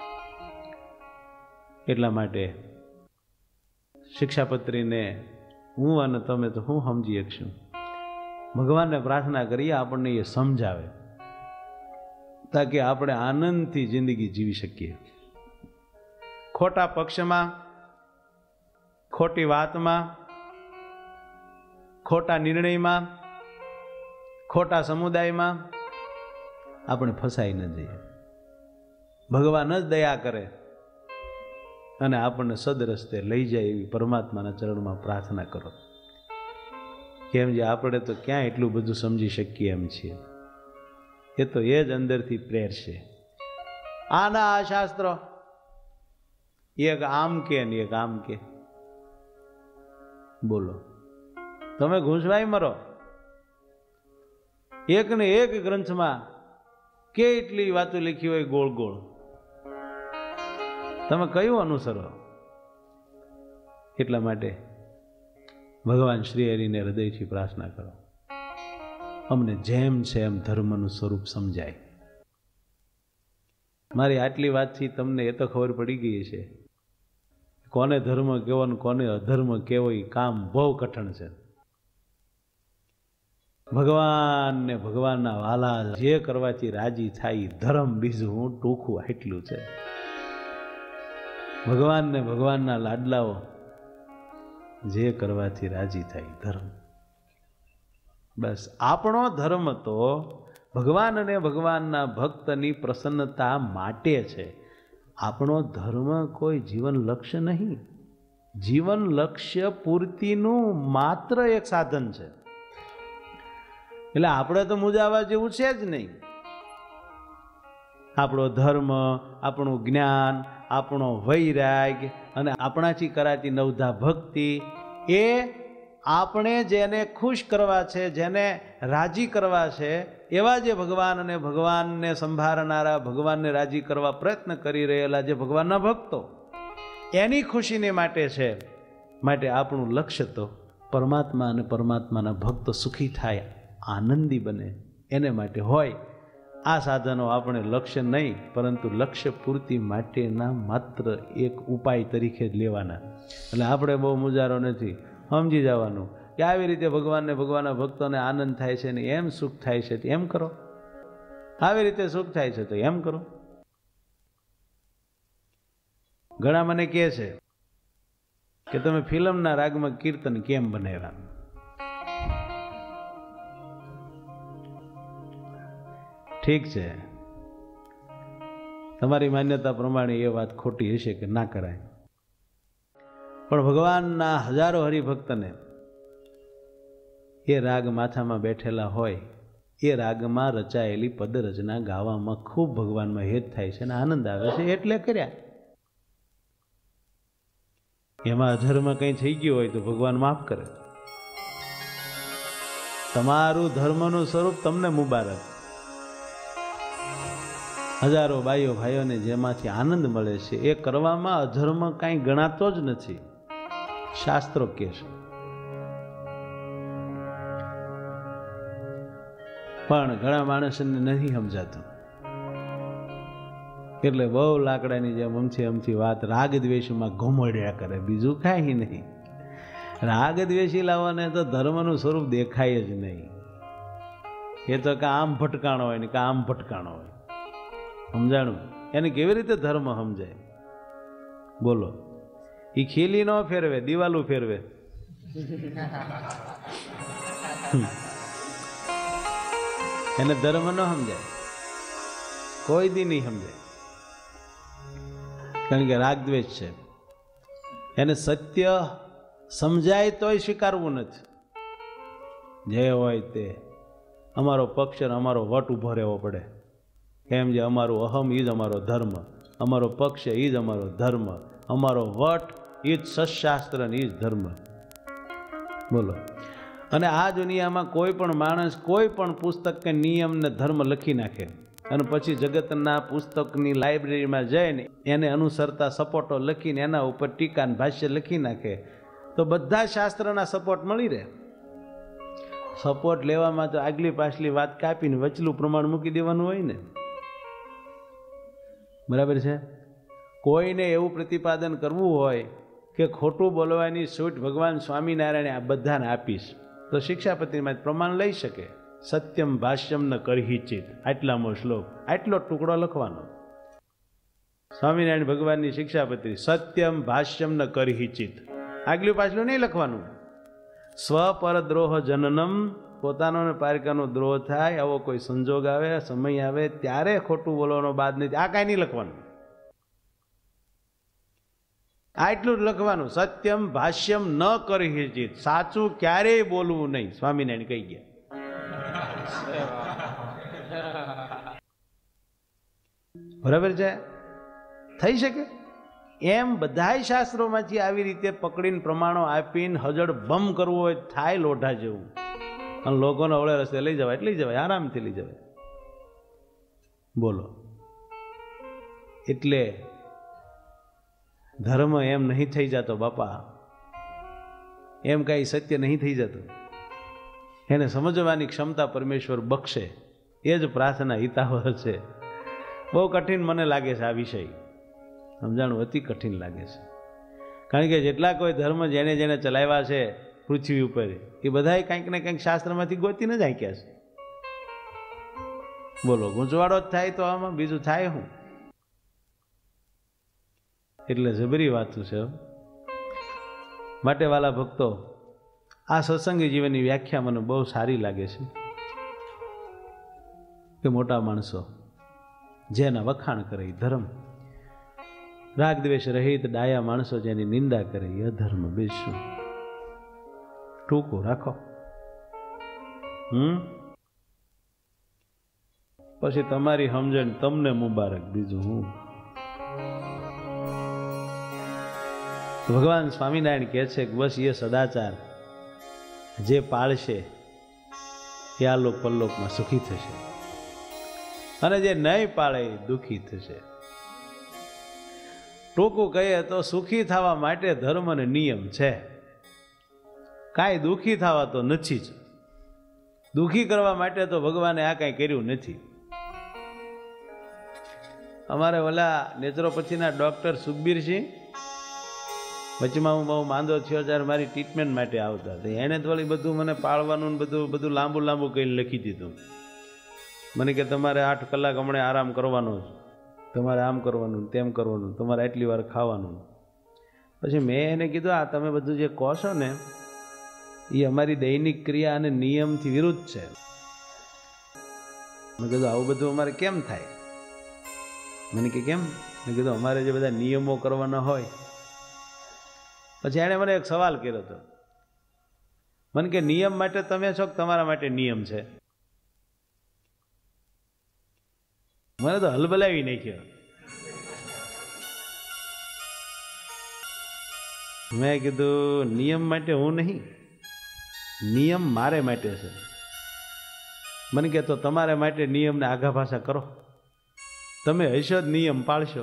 એટલા માટે શિક્ષાપત્રીને હું અને તમે તો હું સમજી શકશું. ભગવાનને પ્રાર્થના કરીએ આપણને એ સમજાવે તાકી આપણે આનંદથી જિંદગી જીવી શકીએ. ખોટા પક્ષમાં, ખોટી વાતમાં, ખોટા નિર્ણયમાં, ખોટા સમુદાયમાં આપણે ફસાઈ ન જઈએ. ભગવાન જ દયા કરે અને આપણને સદરસ્તે લઈ જાય એવી પરમાત્માના ચરણમાં પ્રાર્થના કરો. કેમ જે આપણે તો ક્યાં એટલું બધું સમજી શકીએ એમ છીએ. એ તો એ જ અંદરથી પ્રેરશે. આના આ શાસ્ત્રો એક આમ કે ને એક આમ કે, બોલો તમે ઘૂંસવાય મરો. એક ને એક ગ્રંથમાં કેટલી વાતો લખી હોય ગોળ ગોળ, તમે કયું અનુસરો? એટલા માટે ભગવાન શ્રી હરિને હૃદયથી પ્રાર્થના કરો, અમને જેમ છે એમ ધર્મનું સ્વરૂપ સમજાય. મારી આટલી વાતથી તમને એ તો ખબર પડી ગઈ છે કોને ધર્મ કેવો ને કોને અધર્મ કેવો એ કામ બહુ કઠણ છે. ભગવાન ને ભગવાનના વાલા જે કરવાથી રાજી થાય ધર્મ, બીજું હું ટૂંકું આટલું છે. ભગવાન ને ભગવાનના લાડલાઓ જે કરવાથી રાજી થાય ધર્મ. બસ આપણો ધર્મ તો ભગવાન અને ભગવાનના ભક્તની પ્રસન્નતા માટે છે. આપણો ધર્મ કોઈ જીવન લક્ષ્ય નહીં, જીવન લક્ષ્ય પૂર્તિનું માત્ર એક સાધન છે. એટલે આપણે તો મૂંઝાવા જેવું છે જ નહીં. આપણો ધર્મ, આપણું જ્ઞાન, આપણો વૈરાગ અને આપણાથી કરાતી નવધા ભક્તિ એ આપણે જેને ખુશ કરવા છે, જેને રાજી કરવા છે, એવા જે ભગવાન અને ભગવાનને સંભાળનારા, ભગવાનને રાજી કરવા પ્રયત્ન કરી રહેલા જે ભગવાનના ભક્તો, એની ખુશીને માટે છે. માટે આપણું લક્ષ્ય તો પરમાત્મા અને પરમાત્માના ભક્તો સુખી થાય, આનંદી બને, એને માટે હોય. આ સાધનો આપણે લક્ષ્ય નહીં પરંતુ લક્ષ્ય પૂર્તિ માટેના માત્ર એક ઉપાય તરીકે જ લેવાના. એટલે આપણે બહુ મુજારો નથી, સમજી જવાનું કે આવી રીતે ભગવાનને ભગવાનના ભક્તોને આનંદ થાય છે ને એમ સુખ થાય છે તો એમ કરો, આવી રીતે સુખ થાય છે તો એમ કરો. ઘણા મને કહે છે કે તમે ફિલ્મના રાગમાં કીર્તન કેમ બનાવ્યા? ઠીક છે, તમારી માન્યતા પ્રમાણે એ વાત ખોટી હશે કે ના કરાય, પણ ભગવાનના હજારો હરિભક્તને એ રાગ માથામાં બેઠેલા હોય, એ રાગમાં રચાયેલી પદરચના ગાવામાં ખૂબ ભગવાનમાં હેત થાય છે અને આનંદ આવે છે એટલે કર્યા. એમાં અધર્મ કંઈ થઈ ગયું હોય તો ભગવાન માફ કરે. તમારું ધર્મનું સ્વરૂપ તમને મુબારક. હજારો બાઈઓ ભાઈઓને જેમાંથી આનંદ મળે છે એ કરવામાં અધર્મ કાંઈ ગણાતો જ નથી, શાસ્ત્રો કહે છે. પણ ઘણા માણસને નથી સમજાતું એટલે બહુ લાકડાની જેમ અમથી અમથી વાત રાગ દ્વેષમાં ઘુમડ્યા કરે, બીજું કાંઈ નહીં. રાગ દ્વેષી લાવવાને તો ધર્મનું સ્વરૂપ દેખાય જ નહીં. એ તો કે આમ ભટકાણો હોય ને કે આમ ભટકાણો હોય. સમજાણું? એને કેવી રીતે ધર્મ સમજાય? બોલો. એ ખીલી ન ફેરવે, દિવાલું ફેરવે. એને ધર્મ ન સમજાય, કોઈ દી નહીં સમજાય, કારણ કે રાગ દ્વેષ છે. એને સત્ય સમજાય તોય સ્વીકારવું નથી. જે હોય તે અમારો પક્ષ અને અમારો વટ ઊભો રહેવો પડે. કેમ જે અમારું અહમ એ જ અમારો ધર્મ, અમારો પક્ષ એ જ અમારો ધર્મ, અમારો વટ એ જ સત્શાસ્ત્ર ને એ જ ધર્મ. બોલો. અને આ દુનિયામાં કોઈ પણ માણસ કોઈ પણ પુસ્તક કે નિયમ ને ધર્મ લખી નાખે અને પછી જગતના પુસ્તકની લાઇબ્રેરીમાં જઈને એને અનુસરતા સપોર્ટો લખીને એના ઉપર ટીકા અને ભાષ્ય લખી નાખે તો બધા શાસ્ત્રના સપોર્ટ મળી રહે. સપોર્ટ લેવામાં તો આગલી પાછલી વાત કાપીને વચલું પ્રમાણ મૂકી દેવાનું હોય ને. બરાબર છે? કોઈને એવું પ્રતિપાદન કરવું હોય કે ખોટું બોલવાની છૂટ ભગવાન સ્વામિનારાયણે આ બધાને આપીશ, તો શિક્ષાપત્રીમાં પ્રમાણ લઈ શકે. સત્યમ ભાષ્યમ ન કરહી ચિત, આટલામો શ્લોક, આટલો ટુકડો લખવાનો. સ્વામિનારાયણ ભગવાનની શિક્ષાપત્રી, સત્યમ ભાષ્યમ ન કરહી ચિત, આગલું પાછલું નહીં લખવાનું. સ્વ પરદ્રોહ જનનમ, પોતાનો ને પારકાનો દ્રોહ થાય, આવો કોઈ સંજોગ આવે, સમય આવે ત્યારે ખોટું બોલવાનો બાદ નહીં, આ કાંઈ નહીં લખવાનું. આટલું જ લખવાનું. સત્યમ ભાષ્યમ ન કરહી ચિત, સાચું ક્યારેય બોલવું નહીં, સ્વામિનારાયણ કહી ગયા. બરાબર છે? થઈ શકે એમ બધાય શાસ્ત્રોમાંથી આવી રીતે પકડીને પ્રમાણો આપીને હજડ બમ કરવું હોય થાય લોઢા જેવું, અને લોકોને અવળે રસ્તે લઈ જવાય એટલે લઈ જવાય, આરામથી લઈ જવાય. બોલો, એટલે ધર્મ એમ નહીં થઈ જતો બાપા, એમ કાંઈ સત્ય નહીં થઈ જતું. એને સમજવાની ક્ષમતા પરમેશ્વર બક્ષે, એ જ પ્રાર્થના હિતાવહ છે. બહુ કઠિન મને લાગે છે આ વિષય, સમજાણું અતિ કઠિન લાગે છે. કારણ કે જેટલા કોઈ ધર્મ જેને જેને ચલાવ્યા છે પૃથ્વી ઉપર, એ બધાએ કંઈક ને કંઈક શાસ્ત્રમાંથી ગોતીને જ આંક્યા છે. બોલો, ગૂંચવાડો જ થાય તો આમાં બીજું થાય શું? એટલે જબરી વાતું છે. માટે વાલા ભક્તો, આ સત્સંગી જીવનની વ્યાખ્યા મને બહુ સારી લાગે છે કે મોટા માણસો જેના વખાણ કરે એ ધર્મ, રાગ દ્વેષ રહિત ડાયા માણસો જેની નિંદા કરે એ અધર્મ. બેસું ટૂંકું રાખો. હમ પછી તમારી સમજણ તમને મુબારક, બીજું હું. ભગવાન સ્વામિનારાયણ કહે છે કે બસ એ સદાચાર જે પાળશે એ આ લોક પરલોકમાં સુખી થશે, અને જે નહીં પાળે એ દુઃખી થશે. ટૂંકું કહીએ તો સુખી થવા માટે ધર્મ અને નિયમ છે, કાંઈ દુઃખી થવા તો નથી જ. દુઃખી કરવા માટે તો ભગવાને આ કાંઈ કર્યું નથી. અમારે ઓલા નેચરોપથીના ડૉક્ટર સુખબીરસિંહ, વચમાં હું બહુ માંદો થયો ત્યારે મારી ટ્રીટમેન્ટ માટે આવતા હતા. એણે તો વળી બધું મને પાળવાનું બધું બધું લાંબુ લાંબુ કહીને લખી દીધું. મને કે તમારે આઠ કલાક હમણાં આરામ કરવાનો છે, તમારે આમ કરવાનું, તેમ કરવાનું, તમારે આટલી વાર ખાવાનું. પછી મેં એને કીધું આ તમે બધું જે કહો છો ને એ અમારી દૈનિક ક્રિયા અને નિયમથી વિરુદ્ધ છે. મેં કીધું આવું બધું અમારે કેમ થાય? મને કે કેમ? મેં કીધું અમારે જે બધા નિયમો કરવાના હોય. પછી એણે મને એક સવાલ કર્યો હતો. મને કે નિયમ માટે તમે છો કે તમારા માટે નિયમ છે? મને તો હલબલાવી નાખ્યો. મેં કીધું નિયમ માટે હું નહીં, નિયમ મારે માટે છે. મને કે તો તમારે માટે નિયમને આઘા પાછા કરો, તમે હશો જ નિયમ પાળશો.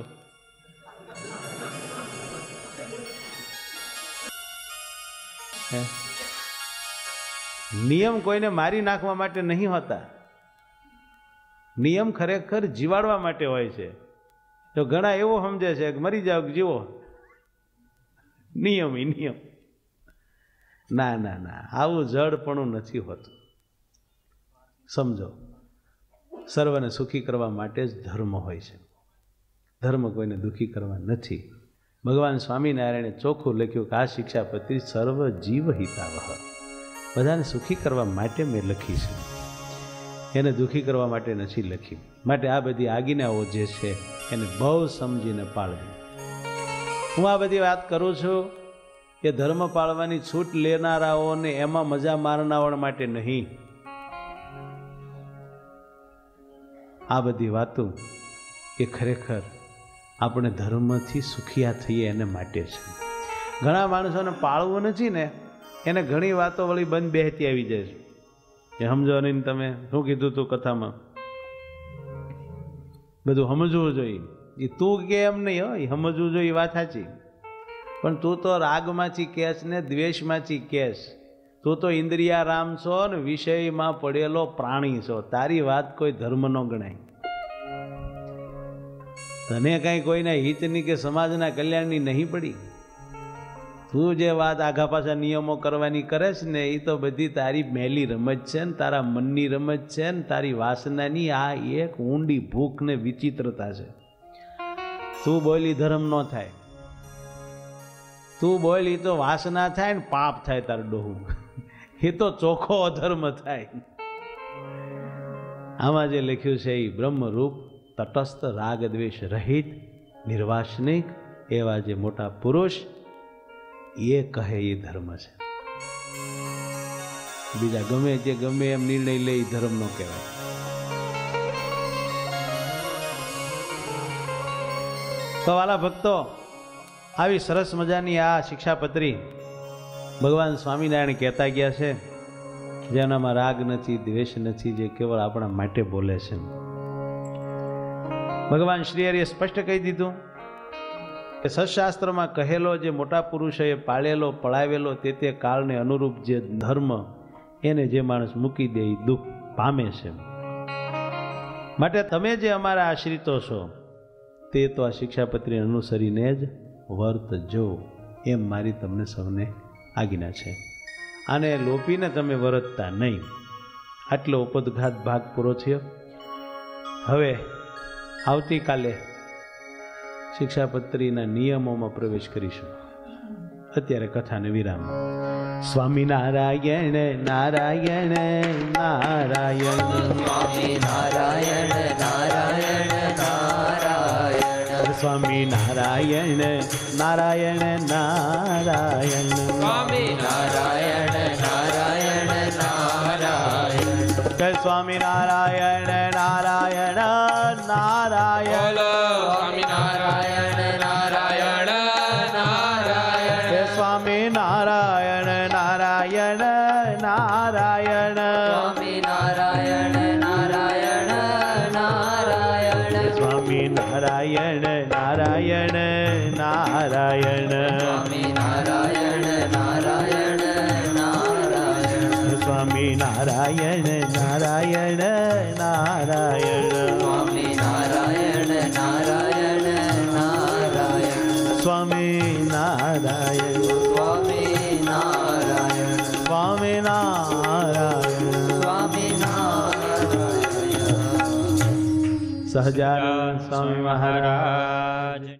નિયમ કોઈને મારી નાખવા માટે નહીં હોતા, નિયમ ખરેખર જીવાડવા માટે હોય છે. તો ઘણા એવો સમજે છે કે મરી જાવ જીવો, નિયમ એ નિયમ. ના ના ના, આવું જડપણું નથી હોતું. સમજો, સર્વને સુખી કરવા માટે જ ધર્મ હોય છે, ધર્મ કોઈને દુઃખી કરવા નથી. ભગવાન સ્વામિનારાયણે ચોખ્ખું લખ્યું કે આ શિક્ષાપત્રી સર્વ જીવ હિતાવહ, બધાને સુખી કરવા માટે મેં લખી છે, એને દુઃખી કરવા માટે નથી લખી. માટે આ બધી આજ્ઞાઓ જે છે એને બહુ સમજીને પાળવી. હું આ બધી વાત કરું છું કે ધર્મ પાળવાની છૂટ લેનારાઓને એમાં મજા મારનારા માટે નહીં. આ બધી વાતો એ ખરેખર આપણે ધર્મથી સુખિયા થઈએ એને માટે છે. ઘણા માણસોને પાળવું નથી ને, એને ઘણી વાતો વળી બંધ બેહતી આવી જાય છે. એ સમજો નહીં, તમે શું કીધું તું કથામાં, બધું સમજવું જોઈએ. એ તું કે એમ નહીં હોય, સમજવું જોઈએ, વાત સાચી. પણ તું તો રાગમાંથી કેસ ને દ્વેષમાંથી કેસ, તું તો ઇન્દ્રિયારામ છો ને વિષયમાં પડેલો પ્રાણી છો, તારી વાત કોઈ ધર્મ ન ગણાય. તને કાંઈ કોઈના હિતની કે સમાજના કલ્યાણની નહીં પડી. તું જે વાત આઘા પાછા નિયમો કરવાની કરે છે ને એ તો બધી તારી મેલી રમત છે ને તારા મનની રમત છે ને તારી વાસનાની આ એક ઊંડી ભૂખ ને વિચિત્રતા છે. તું બોલી ધર્મ ન થાય, તું બોલી તો વાસના થાય ને પાપ થાય તાર ડોહું, એ તો ચોખ્ખો અધર્મ થાય. આમાં જે લખ્યું છે એ બ્રહ્મરૂપ તટસ્થ રાગ દ્વેષ રહિત નિર્વાસનિક એવા જે મોટા પુરુષ એ કહે એ ધર્મ છે. બીજા ગમે તે ગમે એમ નિર્ણય લે એ ધર્મ નો કહેવાય. તો વાલા ભક્તો, આવી સરસ મજાની આ શિક્ષાપત્રી ભગવાન સ્વામિનારાયણ કહેતા ગયા છે, જેનામાં રાગ નથી, દ્વેષ નથી, જે કેવળ આપણા માટે બોલે છે. ભગવાન શ્રી હરિએ સ્પષ્ટ કહી દીધું કે સત્શાસ્ત્રમાં કહેલો જે મોટા પુરુષોએ પાળેલો પળાવેલો તે તે કાળને અનુરૂપ જે ધર્મ એને જે માણસ મૂકી દે એ દુઃખ પામે છે. માટે તમે જે અમારા આશ્રિતો છો તે તો આ શિક્ષાપત્રી અનુસરીને જ વર્તજો, એમ મારી તમને સૌને આજ્ઞા છે. આને લોપીને તમે વર્તતા નહીં. આટલો ઉપદઘાત ભાગ પૂરો થયો. હવે આવતીકાલે શિક્ષાપત્રીના નિયમોમાં પ્રવેશ કરીશું. અત્યારે કથાને વિરામ. સ્વામિનારાયણ નારાયણ નારાયણ સ્વામિનારાયણ નારાયણ નારાયણ સ્વામિનારાયણ નારાયણ નારાયણ સ્વામિનારાયણ નારાયણ નારાયણ જય સ્વામિનારાયણ નારાયણ નારાયણ સ્વામિનારાયણ નારાયણ નારાયણ જય સ્વામિનારાયણ નારાયણ નારાયણ સ્વામિનારાયણ નારાયણ નારાયણ સ્વામિનારાયણ નારાયણ નારાયણ સ્વામિનારાયણ નારાયણ નારાયણ સ્વામિનારાયણ નારાયણ નારાયણ સ્વામિનારાયણ નારાયણ નારાયણ સ્વામિનારાયણ સ્વામિનારાયણ સ્વામિનારાયણ સ્વામિનારાયણ સહજાનંદ સ્વામી મહારાજ.